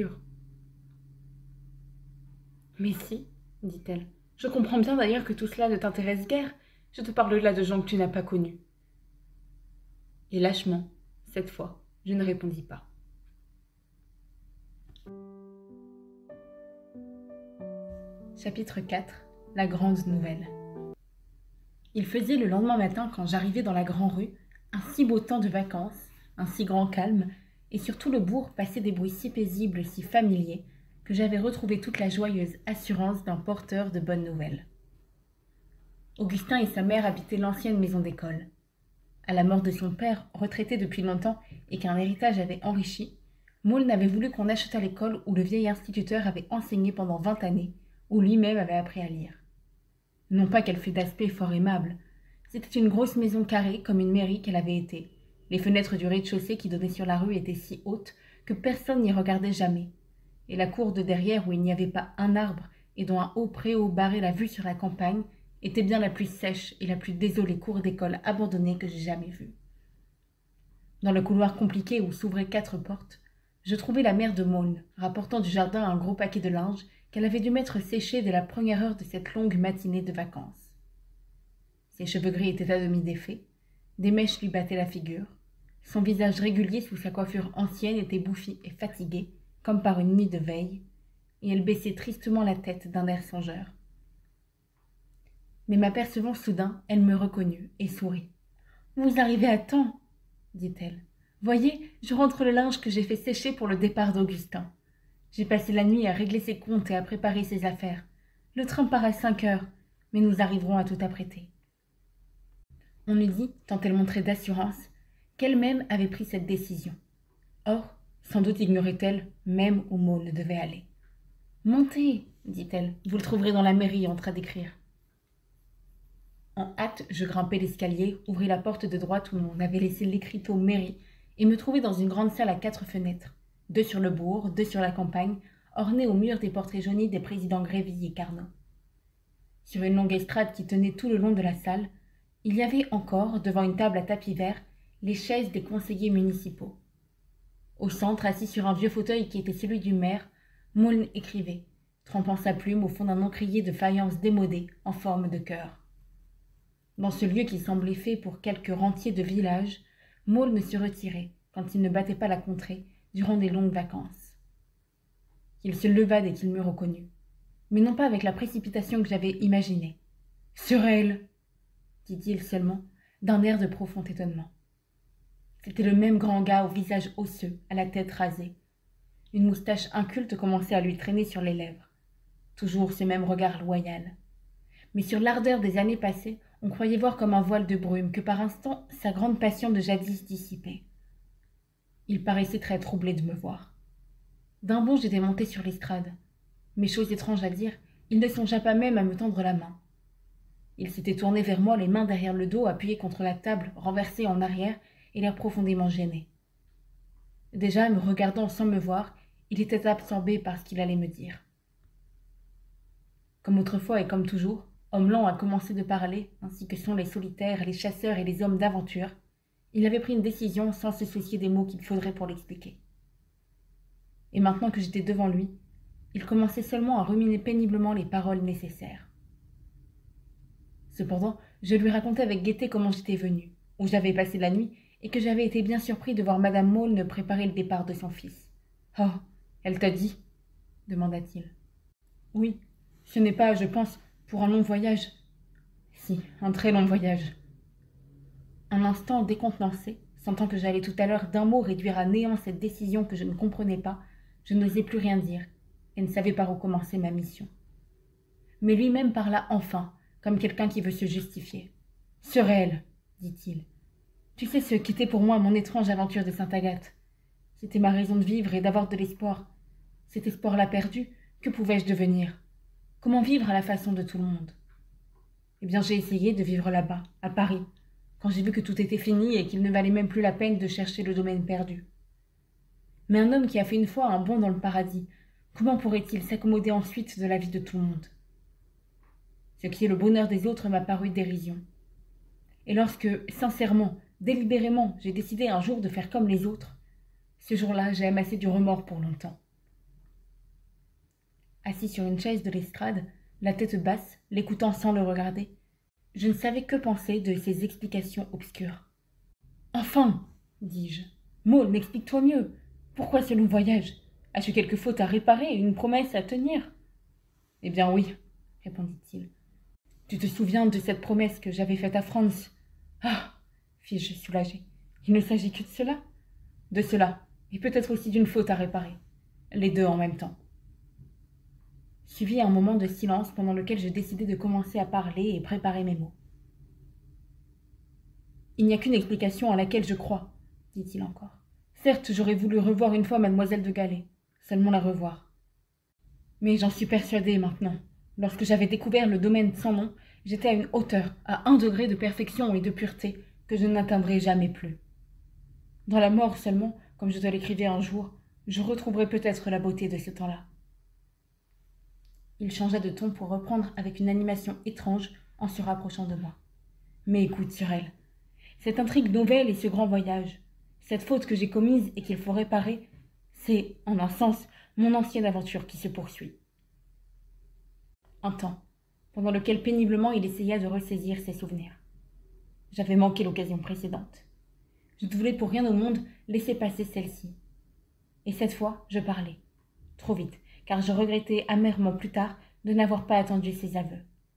A: Mais si, dit-elle. Je comprends bien d'ailleurs que tout cela ne t'intéresse guère. Je te parle là de gens que tu n'as pas connus. » Et lâchement, cette fois, je ne répondis pas. Chapitre quatre. La grande nouvelle. Il faisait le lendemain matin, quand j'arrivai dans la grande rue, un si beau temps de vacances, un si grand calme, et sur tout le bourg passaient des bruits si paisibles, si familiers, que j'avais retrouvé toute la joyeuse assurance d'un porteur de bonnes nouvelles. Augustin et sa mère habitaient l'ancienne maison d'école. À la mort de son père, retraité depuis longtemps et qu'un héritage avait enrichi, Maulne avait voulu qu'on achetât l'école où le vieil instituteur avait enseigné pendant vingt années, où lui-même avait appris à lire. Non pas qu'elle fût d'aspect fort aimable. C'était une grosse maison carrée comme une mairie qu'elle avait été. Les fenêtres du rez-de-chaussée qui donnaient sur la rue étaient si hautes que personne n'y regardait jamais. Et la cour de derrière, où il n'y avait pas un arbre et dont un haut préau barrait la vue sur la campagne, était bien la plus sèche et la plus désolée cour d'école abandonnée que j'aie jamais vue. Dans le couloir compliqué où s'ouvraient quatre portes, je trouvai la mère de Maulne, rapportant du jardin un gros paquet de linge qu'elle avait dû mettre sécher dès la première heure de cette longue matinée de vacances. Ses cheveux gris étaient à demi défaits, des mèches lui battaient la figure, son visage régulier sous sa coiffure ancienne était bouffi et fatigué, comme par une nuit de veille, et elle baissait tristement la tête d'un air songeur. Mais m'apercevant soudain, elle me reconnut et sourit. « Vous arrivez à temps !» dit-elle. « Voyez, je rentre le linge que j'ai fait sécher pour le départ d'Augustin. J'ai passé la nuit à régler ses comptes et à préparer ses affaires. Le train part à cinq heures, mais nous arriverons à tout apprêter. » On eût dit, tant elle montrait d'assurance, qu'elle-même avait pris cette décision. Or, sans doute ignorait-elle même où Maulne devait aller. « Montez, dit-elle, vous le trouverez dans la mairie en train d'écrire. » En hâte, je grimpai l'escalier, ouvris la porte de droite où l'on avait laissé l'écriteau mairie et me trouvai dans une grande salle à quatre fenêtres, deux sur le bourg, deux sur la campagne, ornées au mur des portraits jaunis des présidents Grévy et Carnot. Sur une longue estrade qui tenait tout le long de la salle, il y avait encore, devant une table à tapis vert, les chaises des conseillers municipaux. Au centre, assis sur un vieux fauteuil qui était celui du maire, Maulne écrivait, trempant sa plume au fond d'un encrier de faïence démodée en forme de cœur. Dans ce lieu qui semblait fait pour quelques rentiers de village, Maulne se retirait, quand il ne battait pas la contrée, durant des longues vacances. Il se leva dès qu'il m'eut reconnu, mais non pas avec la précipitation que j'avais imaginée. « Sur elle !» dit-il seulement, d'un air de profond étonnement. C'était le même grand gars au visage osseux, à la tête rasée. Une moustache inculte commençait à lui traîner sur les lèvres. Toujours ce même regard loyal. Mais sur l'ardeur des années passées, on croyait voir comme un voile de brume que par instants sa grande passion de jadis dissipait. Il paraissait très troublé de me voir. D'un bond j'étais montée sur l'estrade. Mais chose étrange à dire, il ne songea pas même à me tendre la main. Il s'était tourné vers moi, les mains derrière le dos, appuyées contre la table, renversées en arrière, et l'air profondément gêné. Déjà, me regardant sans me voir, il était absorbé par ce qu'il allait me dire. Comme autrefois et comme toujours, Homme-Blanc a commencé de parler, ainsi que sont les solitaires, les chasseurs et les hommes d'aventure. Il avait pris une décision sans se soucier des mots qu'il faudrait pour l'expliquer. Et maintenant que j'étais devant lui, il commençait seulement à ruminer péniblement les paroles nécessaires. Cependant, je lui racontai avec gaieté comment j'étais venu, où j'avais passé la nuit, et que j'avais été bien surpris de voir madame Maulne préparer le départ de son fils. « Oh, elle t'a dit ?» demanda-t-il. « Oui, ce n'est pas, je pense, pour un long voyage. »« Si, un très long voyage. » Un instant décontenancé, sentant que j'allais tout à l'heure d'un mot réduire à néant cette décision que je ne comprenais pas, je n'osais plus rien dire, et ne savais par où commencer ma mission. Mais lui-même parla enfin, comme quelqu'un qui veut se justifier. « Serait-elle, dit-il. Tu sais ce qu'était pour moi mon étrange aventure de Sainte-Agathe. C'était ma raison de vivre et d'avoir de l'espoir. Cet espoir-là perdu, que pouvais-je devenir? Comment vivre à la façon de tout le monde? Eh bien, j'ai essayé de vivre là-bas, à Paris, quand j'ai vu que tout était fini et qu'il ne valait même plus la peine de chercher le domaine perdu. Mais un homme qui a fait une fois un bond dans le paradis, comment pourrait-il s'accommoder ensuite de la vie de tout le monde? Ce qui est le bonheur des autres m'a paru dérision. Et lorsque, sincèrement, délibérément, j'ai décidé un jour de faire comme les autres, ce jour-là, j'ai amassé du remords pour longtemps. Assis sur une chaise de l'estrade, la tête basse, l'écoutant sans le regarder, je ne savais que penser de ces explications obscures. « Enfin, dis-je, Maulne, explique-toi mieux. Pourquoi ce long voyage? As-tu quelque faute à réparer, une promesse à tenir ?»« Eh bien oui, répondit-il. Tu te souviens de cette promesse que j'avais faite à Franz? Ah, fis-je soulagée, il ne s'agit que de cela? De cela, et peut-être aussi d'une faute à réparer. Les deux en même temps. Suivit un moment de silence pendant lequel je décidai de commencer à parler et préparer mes mots. Il n'y a qu'une explication à laquelle je crois, dit-il encore. Certes, j'aurais voulu revoir une fois mademoiselle de Galais, seulement la revoir. Mais j'en suis persuadée maintenant. Lorsque j'avais découvert le domaine sans nom, J'étais à une hauteur, à un degré de perfection et de pureté que je n'atteindrai jamais plus. Dans la mort seulement, comme je te l'écrivais un jour, je retrouverai peut-être la beauté de ce temps-là. Il changea de ton pour reprendre avec une animation étrange en se rapprochant de moi. Mais écoute, Sorel, cette intrigue nouvelle et ce grand voyage, cette faute que j'ai commise et qu'il faut réparer, c'est, en un sens, mon ancienne aventure qui se poursuit. Un temps, pendant lequel péniblement il essaya de ressaisir ses souvenirs. J'avais manqué l'occasion précédente. Je ne voulais pour rien au monde laisser passer celle-ci. Et cette fois, je parlais. Trop vite, car je regrettais amèrement plus tard de n'avoir pas attendu ses aveux.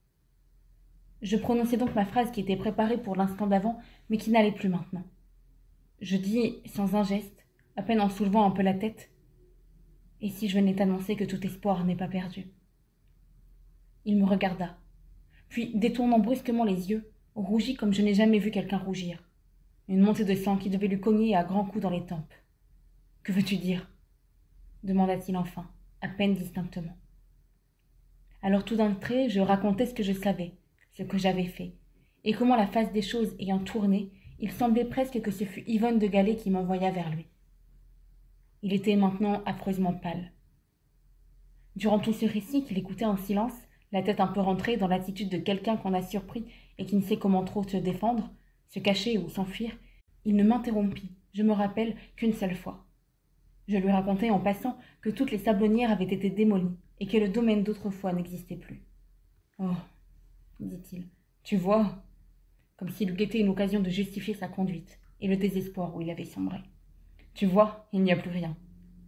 A: Je prononçai donc ma phrase qui était préparée pour l'instant d'avant, mais qui n'allait plus maintenant. Je dis, sans un geste, à peine en soulevant un peu la tête, « Et si je venais t'annoncer que tout espoir n'est pas perdu ?» Il me regarda, puis, détournant brusquement les yeux, rougit comme je n'ai jamais vu quelqu'un rougir. Une montée de sang qui devait lui cogner à grands coups dans les tempes. « Que veux-tu dire ?» demanda-t-il enfin, à peine distinctement. Alors tout d'un trait, je racontai ce que je savais, ce que j'avais fait, et comment la face des choses ayant tourné, il semblait presque que ce fût Yvonne de Gallet qui m'envoya vers lui. Il était maintenant affreusement pâle. Durant tout ce récit qu'il écoutait en silence, la tête un peu rentrée dans l'attitude de quelqu'un qu'on a surpris et qui ne sait comment trop se défendre, se cacher ou s'enfuir, il ne m'interrompit, je me rappelle, qu'une seule fois. Je lui racontai en passant que toutes les sablonnières avaient été démolies et que le domaine d'autrefois n'existait plus. « Oh, dit-il, tu vois ?» comme s'il eût guetté une occasion de justifier sa conduite et le désespoir où il avait sombré. « Tu vois, il n'y a plus rien. »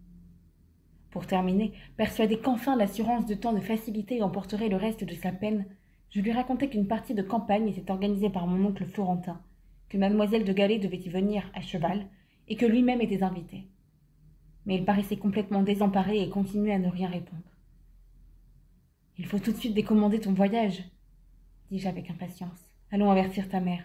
A: Pour terminer, persuadé qu'enfin l'assurance de tant de facilité emporterait le reste de sa peine, je lui racontai qu'une partie de campagne était organisée par mon oncle Florentin, que mademoiselle de Gallet devait y venir à cheval et que lui-même était invité. Mais il paraissait complètement désemparé et continuait à ne rien répondre. « Il faut tout de suite décommander ton voyage, dis-je avec impatience. Allons avertir ta mère. »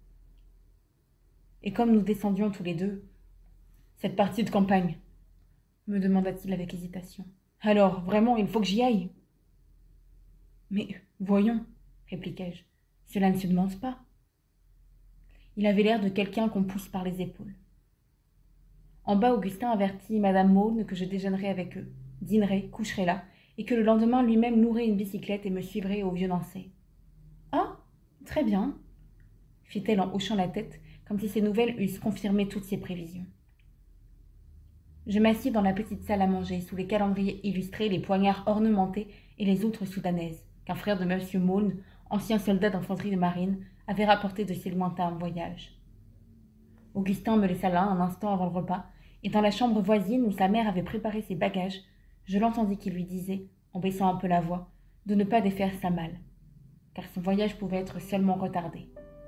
A: Et comme nous descendions tous les deux, « Cette partie de campagne, me demanda-t-il avec hésitation. Alors, vraiment, il faut que j'y aille. Mais voyons, répliquai-je, cela ne se demande pas. Il avait l'air de quelqu'un qu'on pousse par les épaules. En bas, Augustin avertit Madame Maulne que je déjeunerais avec eux, dînerais, coucherais là, et que le lendemain lui-même louerait une bicyclette et me suivrait au Vieux-Nançay. Ah, très bien, fit-elle en hochant la tête, comme si ces nouvelles eussent confirmé toutes ses prévisions. Je m'assis dans la petite salle à manger, sous les calendriers illustrés, les poignards ornementés et les outres soudanaises, qu'un frère de Monsieur Maulne, ancien soldat d'infanterie de marine, avait rapporté de ses lointains voyages. Augustin me laissa là un instant avant le repas, et dans la chambre voisine où sa mère avait préparé ses bagages, je l'entendis qui lui disait, en baissant un peu la voix, de ne pas défaire sa malle, car son voyage pouvait être seulement retardé.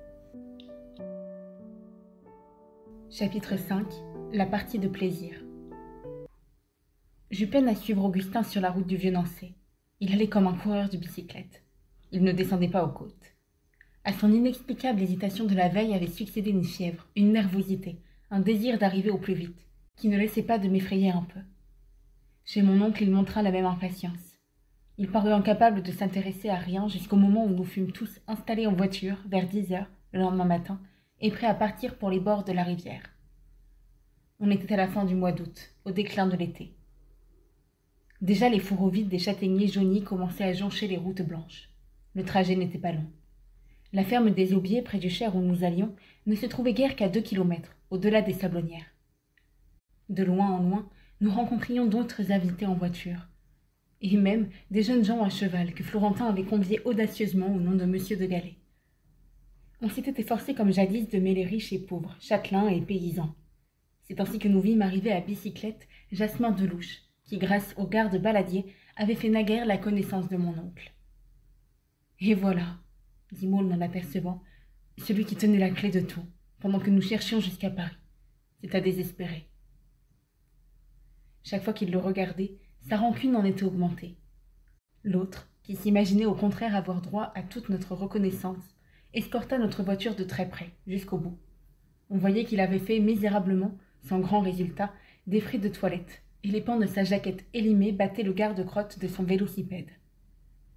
A: Chapitre cinq. La partie de plaisir. J'eus peine à suivre Augustin sur la route du Vieux-Nançay. Il allait comme un coureur de bicyclette. Il ne descendait pas aux côtes. À son inexplicable hésitation de la veille avait succédé une fièvre, une nervosité, un désir d'arriver au plus vite, qui ne laissait pas de m'effrayer un peu. Chez mon oncle, il montra la même impatience. Il parut incapable de s'intéresser à rien jusqu'au moment où nous fûmes tous installés en voiture, vers dix heures, le lendemain matin, et prêts à partir pour les bords de la rivière. On était à la fin du mois d'août, au déclin de l'été. Déjà les fourreaux vides des châtaigniers jaunis commençaient à joncher les routes blanches. Le trajet n'était pas long. La ferme des Aubiers, près du Cher où nous allions, ne se trouvait guère qu'à deux kilomètres, au-delà des Sablonnières. De loin en loin, nous rencontrions d'autres invités en voiture, et même des jeunes gens à cheval que Florentin avait conviés audacieusement au nom de Monsieur de Gallet. On s'était efforcé comme jadis de mêler riches et pauvres, châtelains et paysans. C'est ainsi que nous vîmes arriver à bicyclette Jasmin Delouche, qui, grâce au garde baladier, avait fait naguère la connaissance de mon oncle. « Et voilà, » dit Maulne en l'apercevant, « celui qui tenait la clé de tout, pendant que nous cherchions jusqu'à Paris. C'est à désespérer. » Chaque fois qu'il le regardait, sa rancune en était augmentée. L'autre, qui s'imaginait au contraire avoir droit à toute notre reconnaissance, escorta notre voiture de très près, jusqu'au bout. On voyait qu'il avait fait misérablement, sans grand résultat, des frais de toilette, et les pans de sa jaquette élimée battaient le garde-crotte de son vélocipède.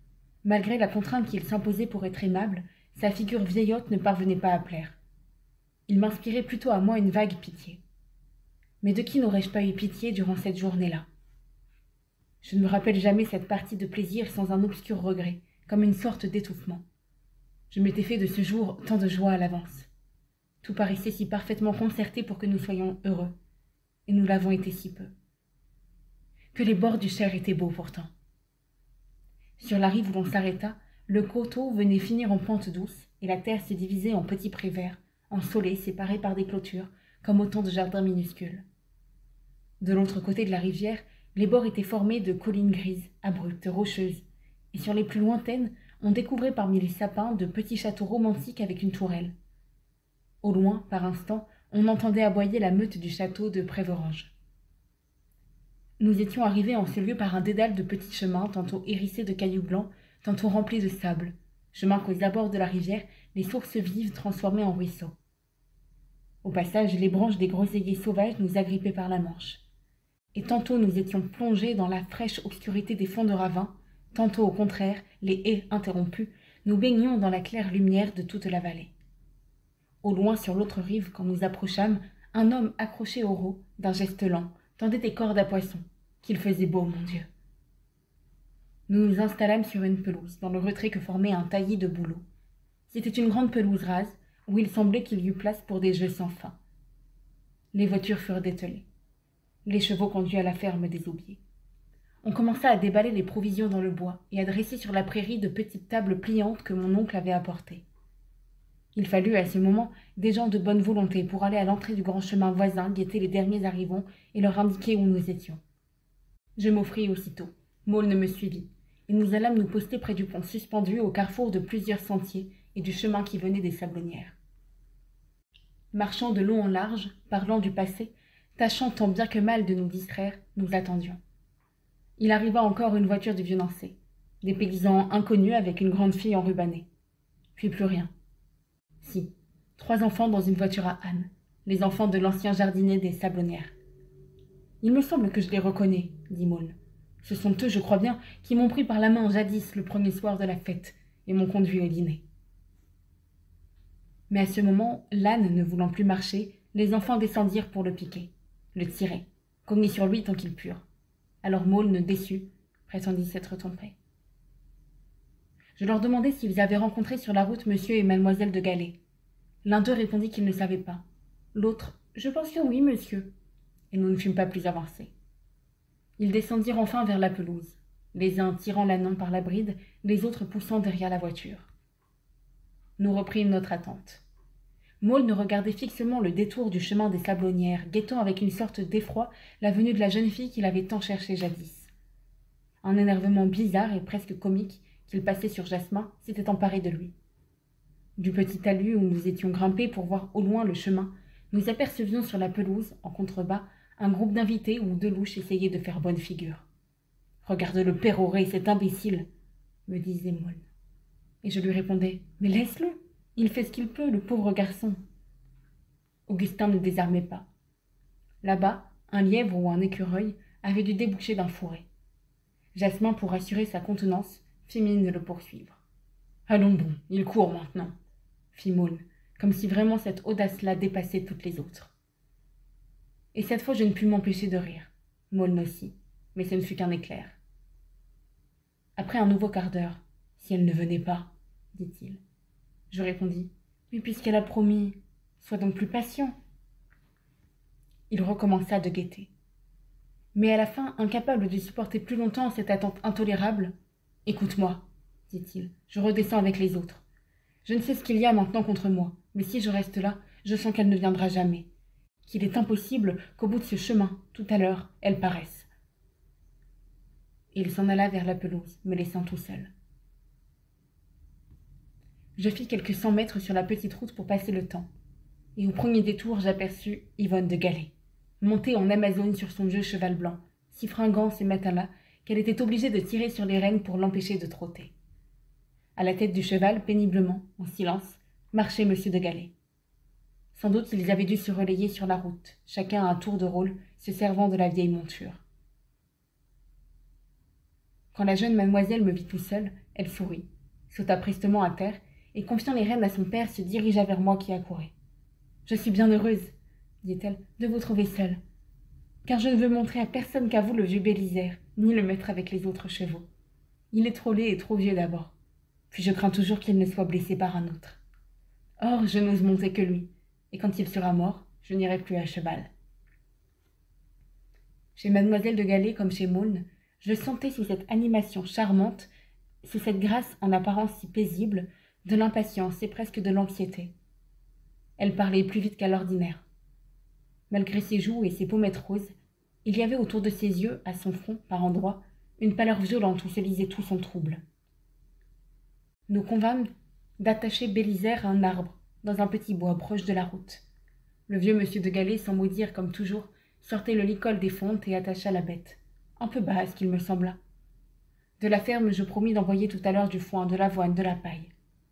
A: Malgré la contrainte qu'il s'imposait pour être aimable, sa figure vieillotte ne parvenait pas à plaire. Il m'inspirait plutôt à moi une vague pitié. Mais de qui n'aurais-je pas eu pitié durant cette journée-là? Je ne me rappelle jamais cette partie de plaisir sans un obscur regret, comme une sorte d'étouffement. Je m'étais fait de ce jour tant de joie à l'avance. Tout paraissait si parfaitement concerté pour que nous soyons heureux, et nous l'avons été si peu. Que les bords du Cher étaient beaux pourtant. Sur la rive où l'on s'arrêta, le coteau venait finir en pente douce, et la terre se divisait en petits prés verts, ensaulés, séparés par des clôtures, comme autant de jardins minuscules. De l'autre côté de la rivière, les bords étaient formés de collines grises, abruptes, rocheuses, et sur les plus lointaines, on découvrait parmi les sapins de petits châteaux romantiques avec une tourelle. Au loin, par instants, on entendait aboyer la meute du château de Préverange. Nous étions arrivés en ce lieu par un dédale de petits chemins, tantôt hérissés de cailloux blancs, tantôt remplis de sable, chemin qu'aux abords de la rivière, les sources vives transformaient en ruisseaux. Au passage, les branches des groseilliers sauvages nous agrippaient par la manche. Et tantôt nous étions plongés dans la fraîche obscurité des fonds de ravins, tantôt au contraire, les haies interrompues, nous baignions dans la claire lumière de toute la vallée. Au loin, sur l'autre rive, quand nous approchâmes, un homme accroché au rot, d'un geste lent, tendait des cordes à poisson. Qu'il faisait beau, mon Dieu! Nous nous installâmes sur une pelouse, dans le retrait que formait un taillis de bouleaux. C'était une grande pelouse rase, où il semblait qu'il y eût place pour des jeux sans fin. Les voitures furent dételées. Les chevaux conduits à la ferme des Aubiers. On commença à déballer les provisions dans le bois et à dresser sur la prairie de petites tables pliantes que mon oncle avait apportées. Il fallut à ce moment des gens de bonne volonté pour aller à l'entrée du grand chemin voisin guetter les derniers arrivants et leur indiquer où nous étions. Je m'offris aussitôt. Maule ne me suivit, et nous allâmes nous poster près du pont suspendu au carrefour de plusieurs sentiers et du chemin qui venait des Sablonnières. Marchant de long en large, parlant du passé, tâchant tant bien que mal de nous distraire, nous attendions. Il arriva encore une voiture du Vieux-Nançay, des paysans inconnus avec une grande fille enrubannée. Puis plus rien. Si, trois enfants dans une voiture à âne, les enfants de l'ancien jardinier des Sablonnières. Il me semble que je les reconnais, dit Maule. Ce sont eux, je crois bien, qui m'ont pris par la main jadis le premier soir de la fête et m'ont conduit au dîner. Mais à ce moment, l'âne ne voulant plus marcher, les enfants descendirent pour le piquer, le tirer, cogner sur lui tant qu'ils purent. Alors Maule, déçu, prétendit s'être trompé. Je leur demandai s'ils avaient rencontré sur la route monsieur et mademoiselle de Galais. L'un d'eux répondit qu'il ne savait pas. L'autre, je pense que oui, monsieur. Et nous ne fûmes pas plus avancés. Ils descendirent enfin vers la pelouse, les uns tirant l'ânon par la bride, les autres poussant derrière la voiture. Nous reprîmes notre attente. Maule ne regardait fixement le détour du chemin des Sablonnières, guettant avec une sorte d'effroi la venue de la jeune fille qu'il avait tant cherchée jadis. Un énervement bizarre et presque comique qu'il passait sur Jasmin s'était emparé de lui. Du petit talus où nous étions grimpés pour voir au loin le chemin, nous apercevions sur la pelouse, en contrebas, un groupe d'invités où deux louches essayaient de faire bonne figure. « Regarde le péroré, cet imbécile !» me disait Maule. Et je lui répondais « Mais laisse-le, il fait ce qu'il peut, le pauvre garçon. » Augustin ne désarmait pas. Là-bas, un lièvre ou un écureuil avait dû déboucher d'un fourré. Jasmin, pour assurer sa contenance, fit mine de le poursuivre. « Allons bon, il court maintenant, » fit Maule, comme si vraiment cette audace-là dépassait toutes les autres. Et cette fois je ne pus m'empêcher de rire. Maule aussi, mais ce ne fut qu'un éclair. Après un nouveau quart d'heure, « Si elle ne venait pas, » dit-il. Je répondis, « Mais puisqu'elle a promis, sois donc plus patient. » Il recommença de guetter. Mais à la fin, incapable de supporter plus longtemps cette attente intolérable, « Écoute-moi, » dit-il, « je redescends avec les autres. Je ne sais ce qu'il y a maintenant contre moi, mais si je reste là, je sens qu'elle ne viendra jamais, qu'il est impossible qu'au bout de ce chemin, tout à l'heure, elle paraisse. » Et il s'en alla vers la pelouse, me laissant tout seul. Je fis quelques cent mètres sur la petite route pour passer le temps, et au premier détour j'aperçus Yvonne de Galais, montée en amazone sur son vieux cheval blanc, si fringant ce matin-là qu'elle était obligée de tirer sur les rênes pour l'empêcher de trotter. À la tête du cheval, péniblement, en silence, marchait monsieur de Galais. Sans doute ils avaient dû se relayer sur la route, chacun à un tour de rôle, se servant de la vieille monture. Quand la jeune mademoiselle me vit tout seul, elle sourit, sauta prestement à terre, et confiant les rênes à son père, se dirigea vers moi qui accourais. « Je suis bien heureuse, dit-elle, de vous trouver seul, car je ne veux montrer à personne qu'à vous le vieux Bélisaire, ni le mettre avec les autres chevaux. Il est trop laid et trop vieux d'abord, puis je crains toujours qu'il ne soit blessé par un autre. Or, je n'ose monter que lui, et quand il sera mort, je n'irai plus à cheval. » Chez mademoiselle de Galais comme chez Maulne, je sentais sous cette animation charmante, sous cette grâce en apparence si paisible, de l'impatience et presque de l'anxiété. Elle parlait plus vite qu'à l'ordinaire. Malgré ses joues et ses pommettes roses, il y avait autour de ses yeux, à son front, par endroits, une pâleur violente où se lisait tout son trouble. Nous convînmes d'attacher Bélisaire à un arbre, dans un petit bois proche de la route. Le vieux monsieur de Galais, sans mot dire comme toujours, sortait le licol des fontes et attacha la bête. Un peu basse qu'il me sembla. De la ferme, je promis d'envoyer tout à l'heure du foin, de l'avoine, de la paille.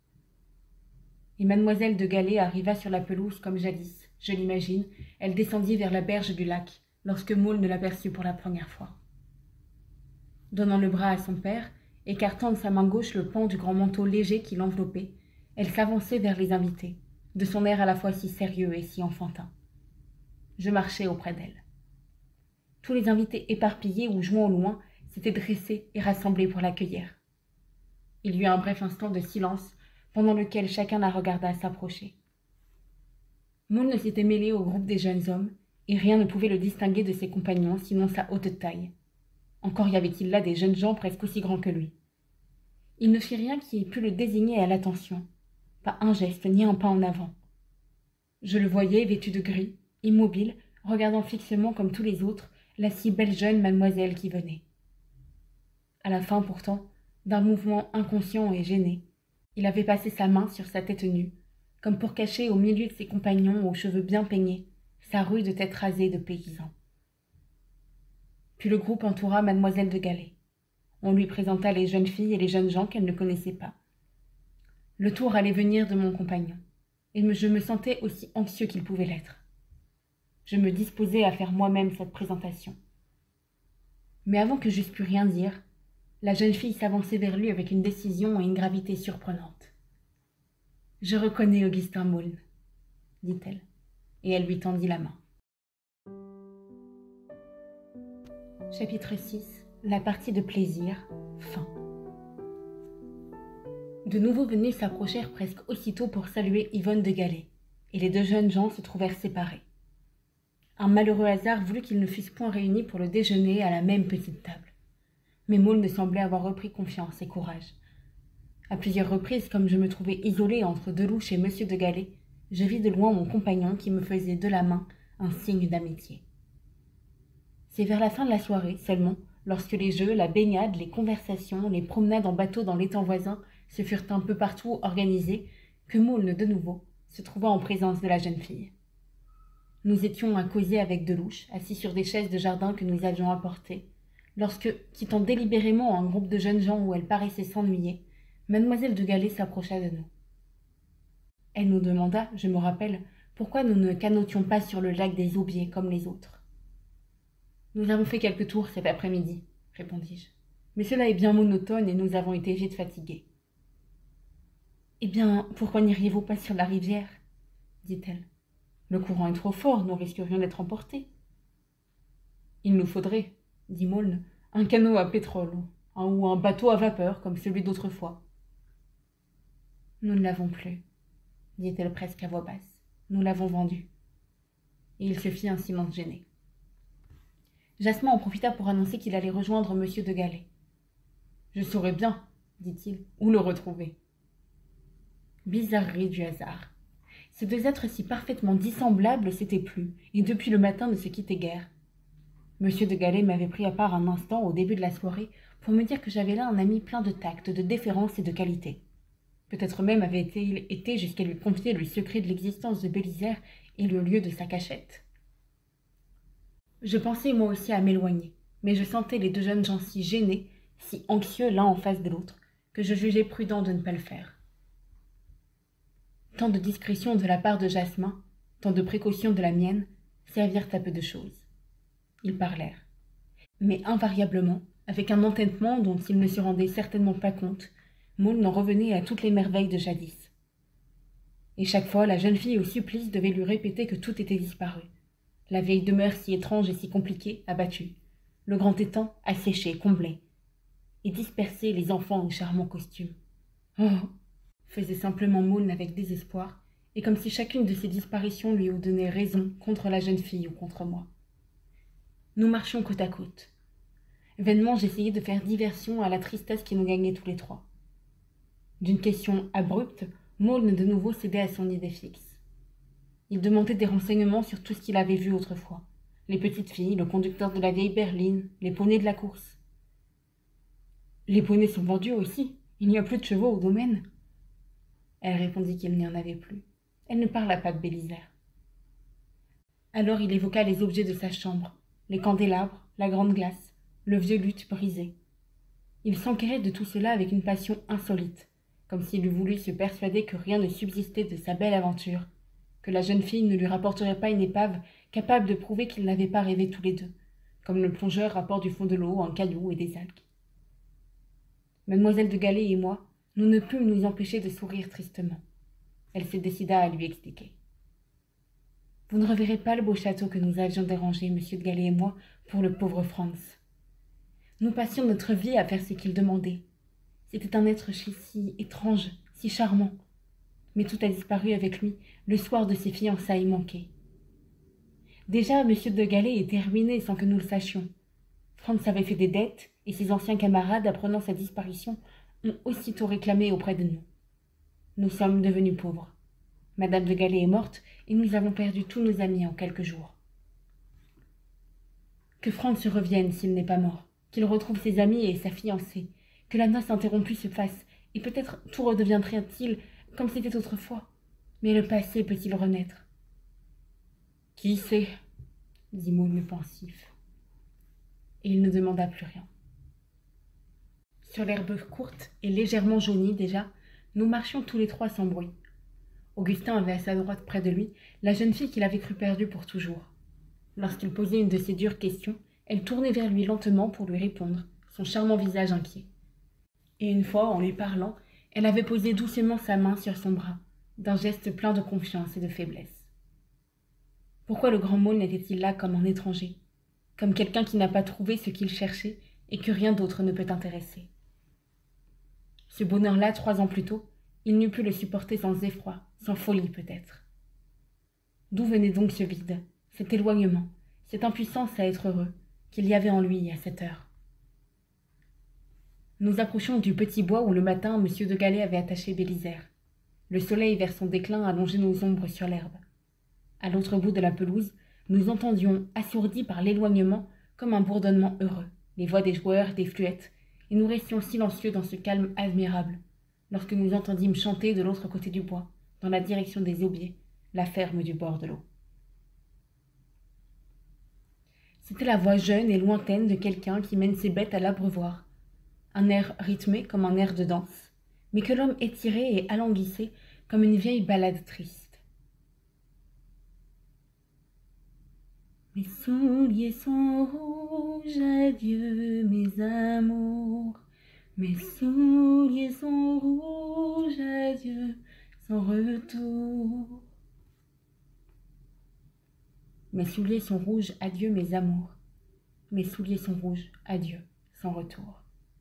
A: Et mademoiselle de Galais arriva sur la pelouse comme jadis, je l'imagine, elle descendit vers la berge du lac, lorsque Maulne l'aperçut pour la première fois. Donnant le bras à son père, écartant de sa main gauche le pan du grand manteau léger qui l'enveloppait, elle s'avançait vers les invités, de son air à la fois si sérieux et si enfantin. Je marchai auprès d'elle. Tous les invités éparpillés ou jouant au loin s'étaient dressés et rassemblés pour l'accueillir. Il y eut un bref instant de silence, pendant lequel chacun la regarda s'approcher. Maulne s'était mêlé au groupe des jeunes hommes, et rien ne pouvait le distinguer de ses compagnons, sinon sa haute taille. Encore y avait-il là des jeunes gens presque aussi grands que lui. Il ne fit rien qui ait pu le désigner à l'attention, pas un geste ni un pas en avant. Je le voyais vêtu de gris, immobile, regardant fixement comme tous les autres la si belle jeune mademoiselle qui venait. À la fin pourtant, d'un mouvement inconscient et gêné, il avait passé sa main sur sa tête nue, comme pour cacher au milieu de ses compagnons aux cheveux bien peignés sa rude tête rasée de paysan. Puis le groupe entoura mademoiselle de Galais. On lui présenta les jeunes filles et les jeunes gens qu'elle ne connaissait pas. Le tour allait venir de mon compagnon, et je me sentais aussi anxieux qu'il pouvait l'être. Je me disposais à faire moi-même cette présentation. Mais avant que j'eusse pu rien dire, la jeune fille s'avançait vers lui avec une décision et une gravité surprenantes. « Je reconnais Augustin Maulne, dit-elle, et elle lui tendit la main. Chapitre six. La partie de plaisir. Fin. De nouveaux venus s'approchèrent presque aussitôt pour saluer Yvonne de Galais, et les deux jeunes gens se trouvèrent séparés. Un malheureux hasard voulut qu'ils ne fussent point réunis pour le déjeuner à la même petite table. Mais Maulne semblait avoir repris confiance et courage. À plusieurs reprises, comme je me trouvais isolée entre Delouche et monsieur de Galais, je vis de loin mon compagnon qui me faisait de la main un signe d'amitié. C'est vers la fin de la soirée seulement, lorsque les jeux, la baignade, les conversations, les promenades en bateau dans l'étang voisin se furent un peu partout organisés, que Maulne, de nouveau, se trouva en présence de la jeune fille. Nous étions à causer avec Delouche, assis sur des chaises de jardin que nous avions apportées, lorsque, quittant délibérément un groupe de jeunes gens où elle paraissait s'ennuyer, mademoiselle de Galais s'approcha de nous. Elle nous demanda, je me rappelle, pourquoi nous ne canotions pas sur le lac des Aubiers comme les autres. « Nous avons fait quelques tours cet après-midi, répondis-je, mais cela est bien monotone et nous avons été vite fatigués. »« Eh bien, pourquoi n'iriez-vous pas sur la rivière ?» dit-elle. « Le courant est trop fort, nous risquerions d'être emportés. »« Il nous faudrait, dit Maulne, un canot à pétrole un, ou un bateau à vapeur comme celui d'autrefois. »« Nous ne l'avons plus, dit-elle presque à voix basse. Nous l'avons vendu. » Et il se fit un silence gêné. Jasmin en profita pour annoncer qu'il allait rejoindre monsieur de Galais. « Je saurais bien, dit-il, où le retrouver. » Bizarrerie du hasard. Ces deux êtres si parfaitement dissemblables s'étaient plu, et depuis le matin ne se quittaient guère. Monsieur de Galais m'avait pris à part un instant au début de la soirée pour me dire que j'avais là un ami plein de tact, de déférence et de qualité. Peut-être même avait-il été jusqu'à lui confier le secret de l'existence de Bélisaire et le lieu de sa cachette. Je pensais moi aussi à m'éloigner, mais je sentais les deux jeunes gens si gênés, si anxieux l'un en face de l'autre, que je jugeais prudent de ne pas le faire. Tant de discrétion de la part de Jasmin, tant de précaution de la mienne, servirent à peu de choses. Ils parlèrent. Mais invariablement, Avec un entêtement dont il ne se rendait certainement pas compte, Maule en revenait à toutes les merveilles de jadis. Et chaque fois, la jeune fille au supplice devait lui répéter que tout était disparu. La vieille demeure si étrange et si compliquée, abattue. Le grand étang, asséché, comblé. Et disperser les enfants aux charmants costumes. Oh, faisait simplement Maule avec désespoir, et comme si chacune de ces disparitions lui eût donné raison contre la jeune fille ou contre moi. Nous marchions côte à côte. Vainement j'essayais de faire diversion à la tristesse qui nous gagnait tous les trois. D'une question abrupte, Maule de nouveau cédait à son idée fixe. Il demandait des renseignements sur tout ce qu'il avait vu autrefois. Les petites filles, le conducteur de la vieille berline, les poneys de la course. Les poneys sont vendus aussi. Il n'y a plus de chevaux au domaine. Elle répondit qu'il n'y en avait plus. Elle ne parla pas de Bélisaire. Alors il évoqua les objets de sa chambre, les candélabres, la grande glace, le vieux luth brisé. Il s'enquérait de tout cela avec une passion insolite, comme s'il eût voulu se persuader que rien ne subsistait de sa belle aventure, que la jeune fille ne lui rapporterait pas une épave capable de prouver qu'ils n'avaient pas rêvé tous les deux, comme le plongeur rapporte du fond de l'eau un caillou et des algues. Mademoiselle de Galley et moi, nous ne pûmes nous empêcher de sourire tristement. Elle se décida à lui expliquer. « Vous ne reverrez pas le beau château que nous avions dérangé, monsieur de Galley et moi, pour le pauvre Franz. Nous passions notre vie à faire ce qu'il demandait. C'était un être si étrange, si charmant. Mais tout a disparu avec lui, le soir de ses fiançailles manquées. Déjà, monsieur de Galley était ruiné sans que nous le sachions. Franz avait fait des dettes, et ses anciens camarades, apprenant sa disparition, ont aussitôt réclamé auprès de nous. Nous sommes devenus pauvres. Madame de Galley est morte, et nous avons perdu tous nos amis en quelques jours. Que Franz revienne s'il n'est pas mort, qu'il retrouve ses amis et sa fiancée, que la noce interrompue se fasse, et peut-être tout redeviendrait-il comme c'était autrefois. Mais le passé peut-il renaître? Qui sait, dit Maule pensif. Et il ne demanda plus rien. Sur l'herbe courte et légèrement jaunie déjà, nous marchions tous les trois sans bruit. Augustin avait à sa droite près de lui la jeune fille qu'il avait cru perdue pour toujours. Lorsqu'il posait une de ses dures questions, elle tournait vers lui lentement pour lui répondre, son charmant visage inquiet. Et une fois, en lui parlant, elle avait posé doucement sa main sur son bras, d'un geste plein de confiance et de faiblesse. Pourquoi le grand Maule n'était-il là comme un étranger, comme quelqu'un qui n'a pas trouvé ce qu'il cherchait et que rien d'autre ne peut intéresser? Ce bonheur-là, trois ans plus tôt, il n'eût pu le supporter sans effroi, sans folie peut-être. D'où venait donc ce vide, cet éloignement, cette impuissance à être heureux, qu'il y avait en lui à cette heure? Nous approchions du petit bois où le matin monsieur de Galley avait attaché Bélisaire. Le soleil vers son déclin allongeait nos ombres sur l'herbe. À l'autre bout de la pelouse, nous entendions, assourdis par l'éloignement, comme un bourdonnement heureux, les voix des joueurs, des fluettes, et nous restions silencieux dans ce calme admirable, lorsque nous entendîmes chanter de l'autre côté du bois, dans la direction des aubiers, la ferme du bord de l'eau. C'était la voix jeune et lointaine de quelqu'un qui mène ses bêtes à l'abreuvoir, un air rythmé comme un air de danse, mais que l'homme étirait et alanguissait comme une vieille ballade triste. Mes souliers sont rouges, adieu mes amours. Mes souliers sont rouges, adieu, sans retour. Mes souliers sont rouges, adieu mes amours. Mes souliers sont rouges, adieu, sans retour.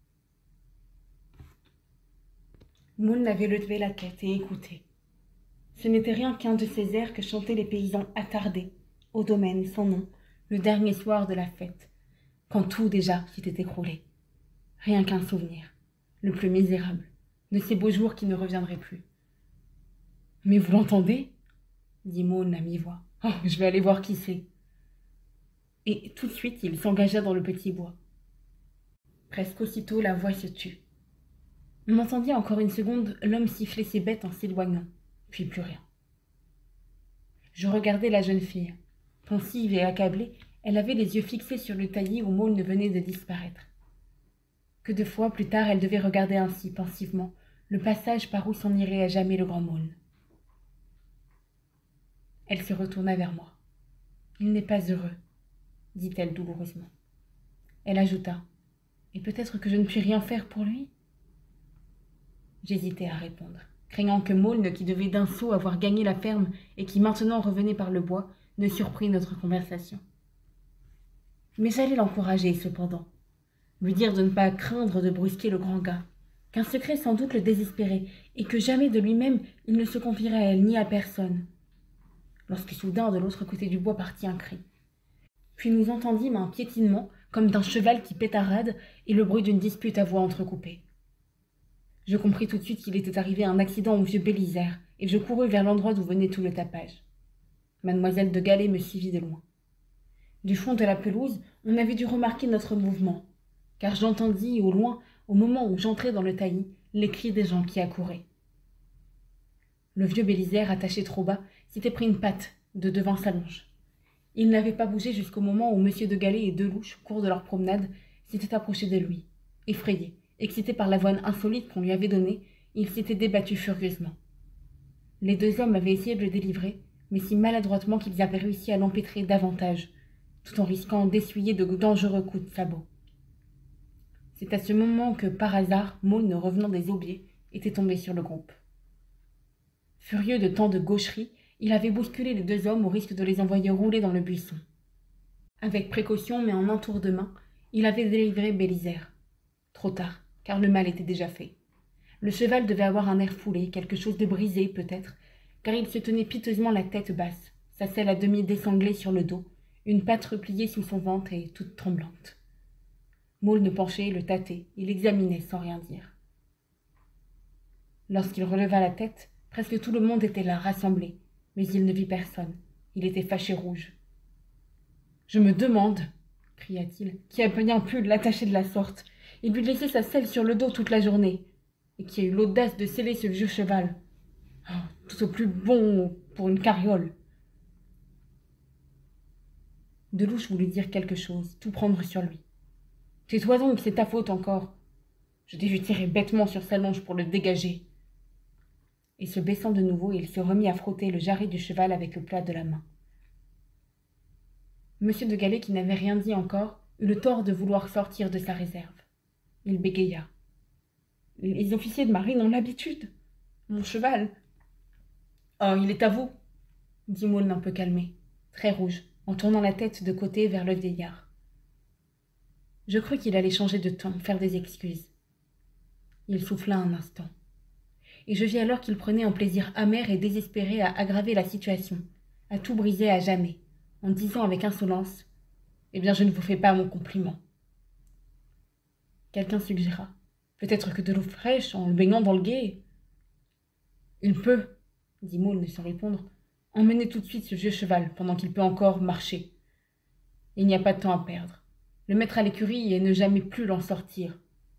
A: Maule avait levé la tête et écouté. Ce n'était rien qu'un de ces airs que chantaient les paysans attardés, au domaine sans nom, le dernier soir de la fête, quand tout déjà s'était écroulé. Rien qu'un souvenir, le plus misérable, de ces beaux jours qui ne reviendraient plus. « Mais vous l'entendez » dit Maule à mi-voix. « Oh, je vais aller voir qui c'est. » Et tout de suite, il s'engagea dans le petit bois. Presque aussitôt, la voix se tut. On entendit encore une seconde l'homme siffler ses bêtes en s'éloignant, puis plus rien. Je regardai la jeune fille. Pensive et accablée, elle avait les yeux fixés sur le taillis où Maule venait de disparaître. Que de fois plus tard elle devait regarder ainsi, pensivement, le passage par où s'en irait à jamais le grand Maule. Elle se retourna vers moi. « Il n'est pas heureux, dit-elle douloureusement. Elle ajouta. Et peut-être que je ne puis rien faire pour lui. J'hésitais à répondre, craignant que Maulne, qui devait d'un saut avoir gagné la ferme et qui maintenant revenait par le bois, ne surprît notre conversation. Mais j'allais l'encourager cependant, lui dire de ne pas craindre de brusquer le grand gars, qu'un secret sans doute le désespérait, et que jamais de lui-même il ne se confierait à elle ni à personne. Lorsque soudain, de l'autre côté du bois partit un cri. Puis nous entendîmes un piétinement comme d'un cheval qui pétarade et le bruit d'une dispute à voix entrecoupée. Je compris tout de suite qu'il était arrivé un accident au vieux Bélisaire, et je courus vers l'endroit d'où venait tout le tapage. Mademoiselle de Galais me suivit de loin. Du fond de la pelouse, on avait dû remarquer notre mouvement, car j'entendis au loin, au moment où j'entrais dans le taillis, les cris des gens qui accouraient. Le vieux Bélisaire, attaché trop bas, s'était pris une patte de devant sa longe. Il n'avait pas bougé jusqu'au moment où M. de Galais et Delouche, au cours de leur promenade, s'étaient approchés de lui. Effrayé, excité par l'avoine insolite qu'on lui avait donnée, il s'était débattu furieusement. Les deux hommes avaient essayé de le délivrer, mais si maladroitement qu'ils avaient réussi à l'empêtrer davantage, tout en risquant d'essuyer de dangereux coups de sabot. C'est à ce moment que, par hasard, Maulne, revenant des aubiers, était tombé sur le groupe. Furieux de tant de gaucherie, il avait bousculé les deux hommes au risque de les envoyer rouler dans le buisson. Avec précaution, mais en un tour de main, il avait délivré Bélisaire. Trop tard, car le mal était déjà fait. Le cheval devait avoir un air foulé, quelque chose de brisé peut-être, car il se tenait piteusement la tête basse, sa selle à demi désanglée sur le dos, une patte repliée sous son ventre et toute tremblante. Maulne penchait, le tâtait, il examinait sans rien dire. Lorsqu'il releva la tête, presque tout le monde était là, rassemblé, mais il ne vit personne. Il était fâché rouge. « Je me demande, cria-t-il, qui a bien pu l'attacher de la sorte, et lui laisser sa selle sur le dos toute la journée, et qui a eu l'audace de sceller ce vieux cheval. Oh, tout au plus bon pour une carriole. » Delouche voulut dire quelque chose, tout prendre sur lui. « Tais-toi donc, c'est ta faute encore. Je t'ai vu tirer bêtement sur sa longe pour le dégager. » Et se baissant de nouveau, il se remit à frotter le jarret du cheval avec le plat de la main. Monsieur de Galais, qui n'avait rien dit encore, eut le tort de vouloir sortir de sa réserve. Il bégaya. « Les officiers de marine ont l'habitude. Mon cheval. »« Oh, il est à vous, » dit Maulne un peu calmé, très rouge, en tournant la tête de côté vers le vieillard. Je crus qu'il allait changer de ton, faire des excuses. Il souffla un instant. Et je vis alors qu'il prenait un plaisir amer et désespéré à aggraver la situation, à tout briser à jamais, en disant avec insolence « Eh bien, je ne vous fais pas mon compliment. » Quelqu'un suggéra « Peut-être que de l'eau fraîche, en le baignant dans le gué. »« Il peut, » dit Maulne sans répondre, « emmener tout de suite ce vieux cheval pendant qu'il peut encore marcher. Il n'y a pas de temps à perdre. Le mettre à l'écurie et ne jamais plus l'en sortir. »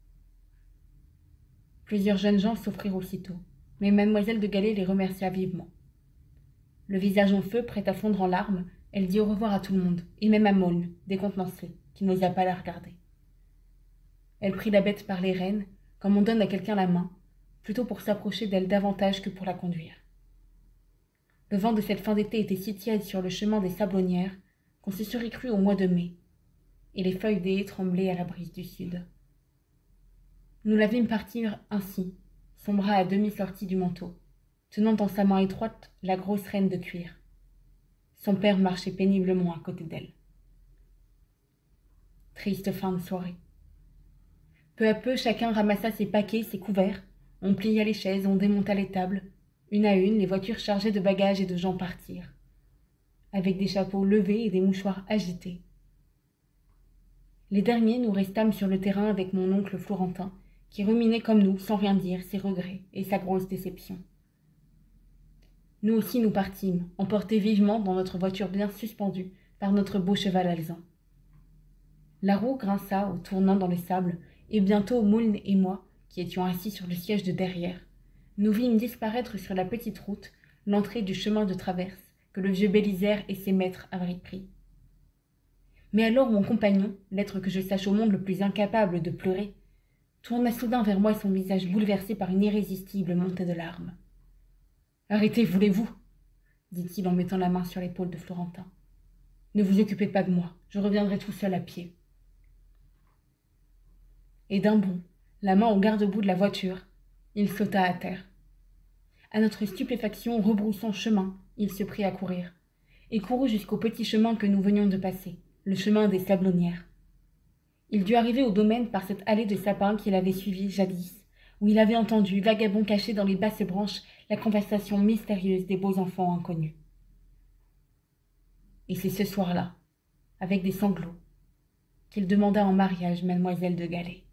A: Plusieurs jeunes gens s'offrirent aussitôt, mais mademoiselle de Galais les remercia vivement. Le visage en feu, prêt à fondre en larmes, elle dit au revoir à tout le monde, et même à Maulne, décontenancé, qui n'osa pas la regarder. Elle prit la bête par les rênes, comme on donne à quelqu'un la main, plutôt pour s'approcher d'elle davantage que pour la conduire. Le vent de cette fin d'été était si tiède sur le chemin des Sablonnières qu'on se serait cru au mois de mai, et les feuilles des haies tremblaient à la brise du sud. Nous la vîmes partir ainsi, son bras à demi sorti du manteau, tenant dans sa main étroite la grosse rêne de cuir. Son père marchait péniblement à côté d'elle. Triste fin de soirée. Peu à peu, chacun ramassa ses paquets, ses couverts. On plia les chaises, on démonta les tables. Une à une, les voitures chargées de bagages et de gens partirent, avec des chapeaux levés et des mouchoirs agités. Les derniers, nous restâmes sur le terrain avec mon oncle Florentin, qui ruminait comme nous, sans rien dire, ses regrets et sa grosse déception. Nous aussi nous partîmes, emportés vivement dans notre voiture bien suspendue par notre beau cheval alezan. La roue grinça au tournant dans le sable, et bientôt Maulne et moi, qui étions assis sur le siège de derrière, nous vîmes disparaître sur la petite route l'entrée du chemin de traverse que le vieux Bélisaire et ses maîtres avaient pris. Mais alors mon compagnon, l'être que je sache au monde le plus incapable de pleurer, tourna soudain vers moi son visage bouleversé par une irrésistible montée de larmes. « Arrêtez, voulez-vous » dit-il en mettant la main sur l'épaule de Florentin. « Ne vous occupez pas de moi, je reviendrai tout seul à pied. » et d'un bond, la main au garde-boue de la voiture, il sauta à terre. À notre stupéfaction, rebroussant chemin, il se prit à courir, et courut jusqu'au petit chemin que nous venions de passer, le chemin des Sablonnières. Il dut arriver au domaine par cette allée de sapins qu'il avait suivie jadis, où il avait entendu, vagabond caché dans les basses branches, la conversation mystérieuse des beaux enfants inconnus. Et c'est ce soir-là, avec des sanglots, qu'il demanda en mariage mademoiselle de Galais.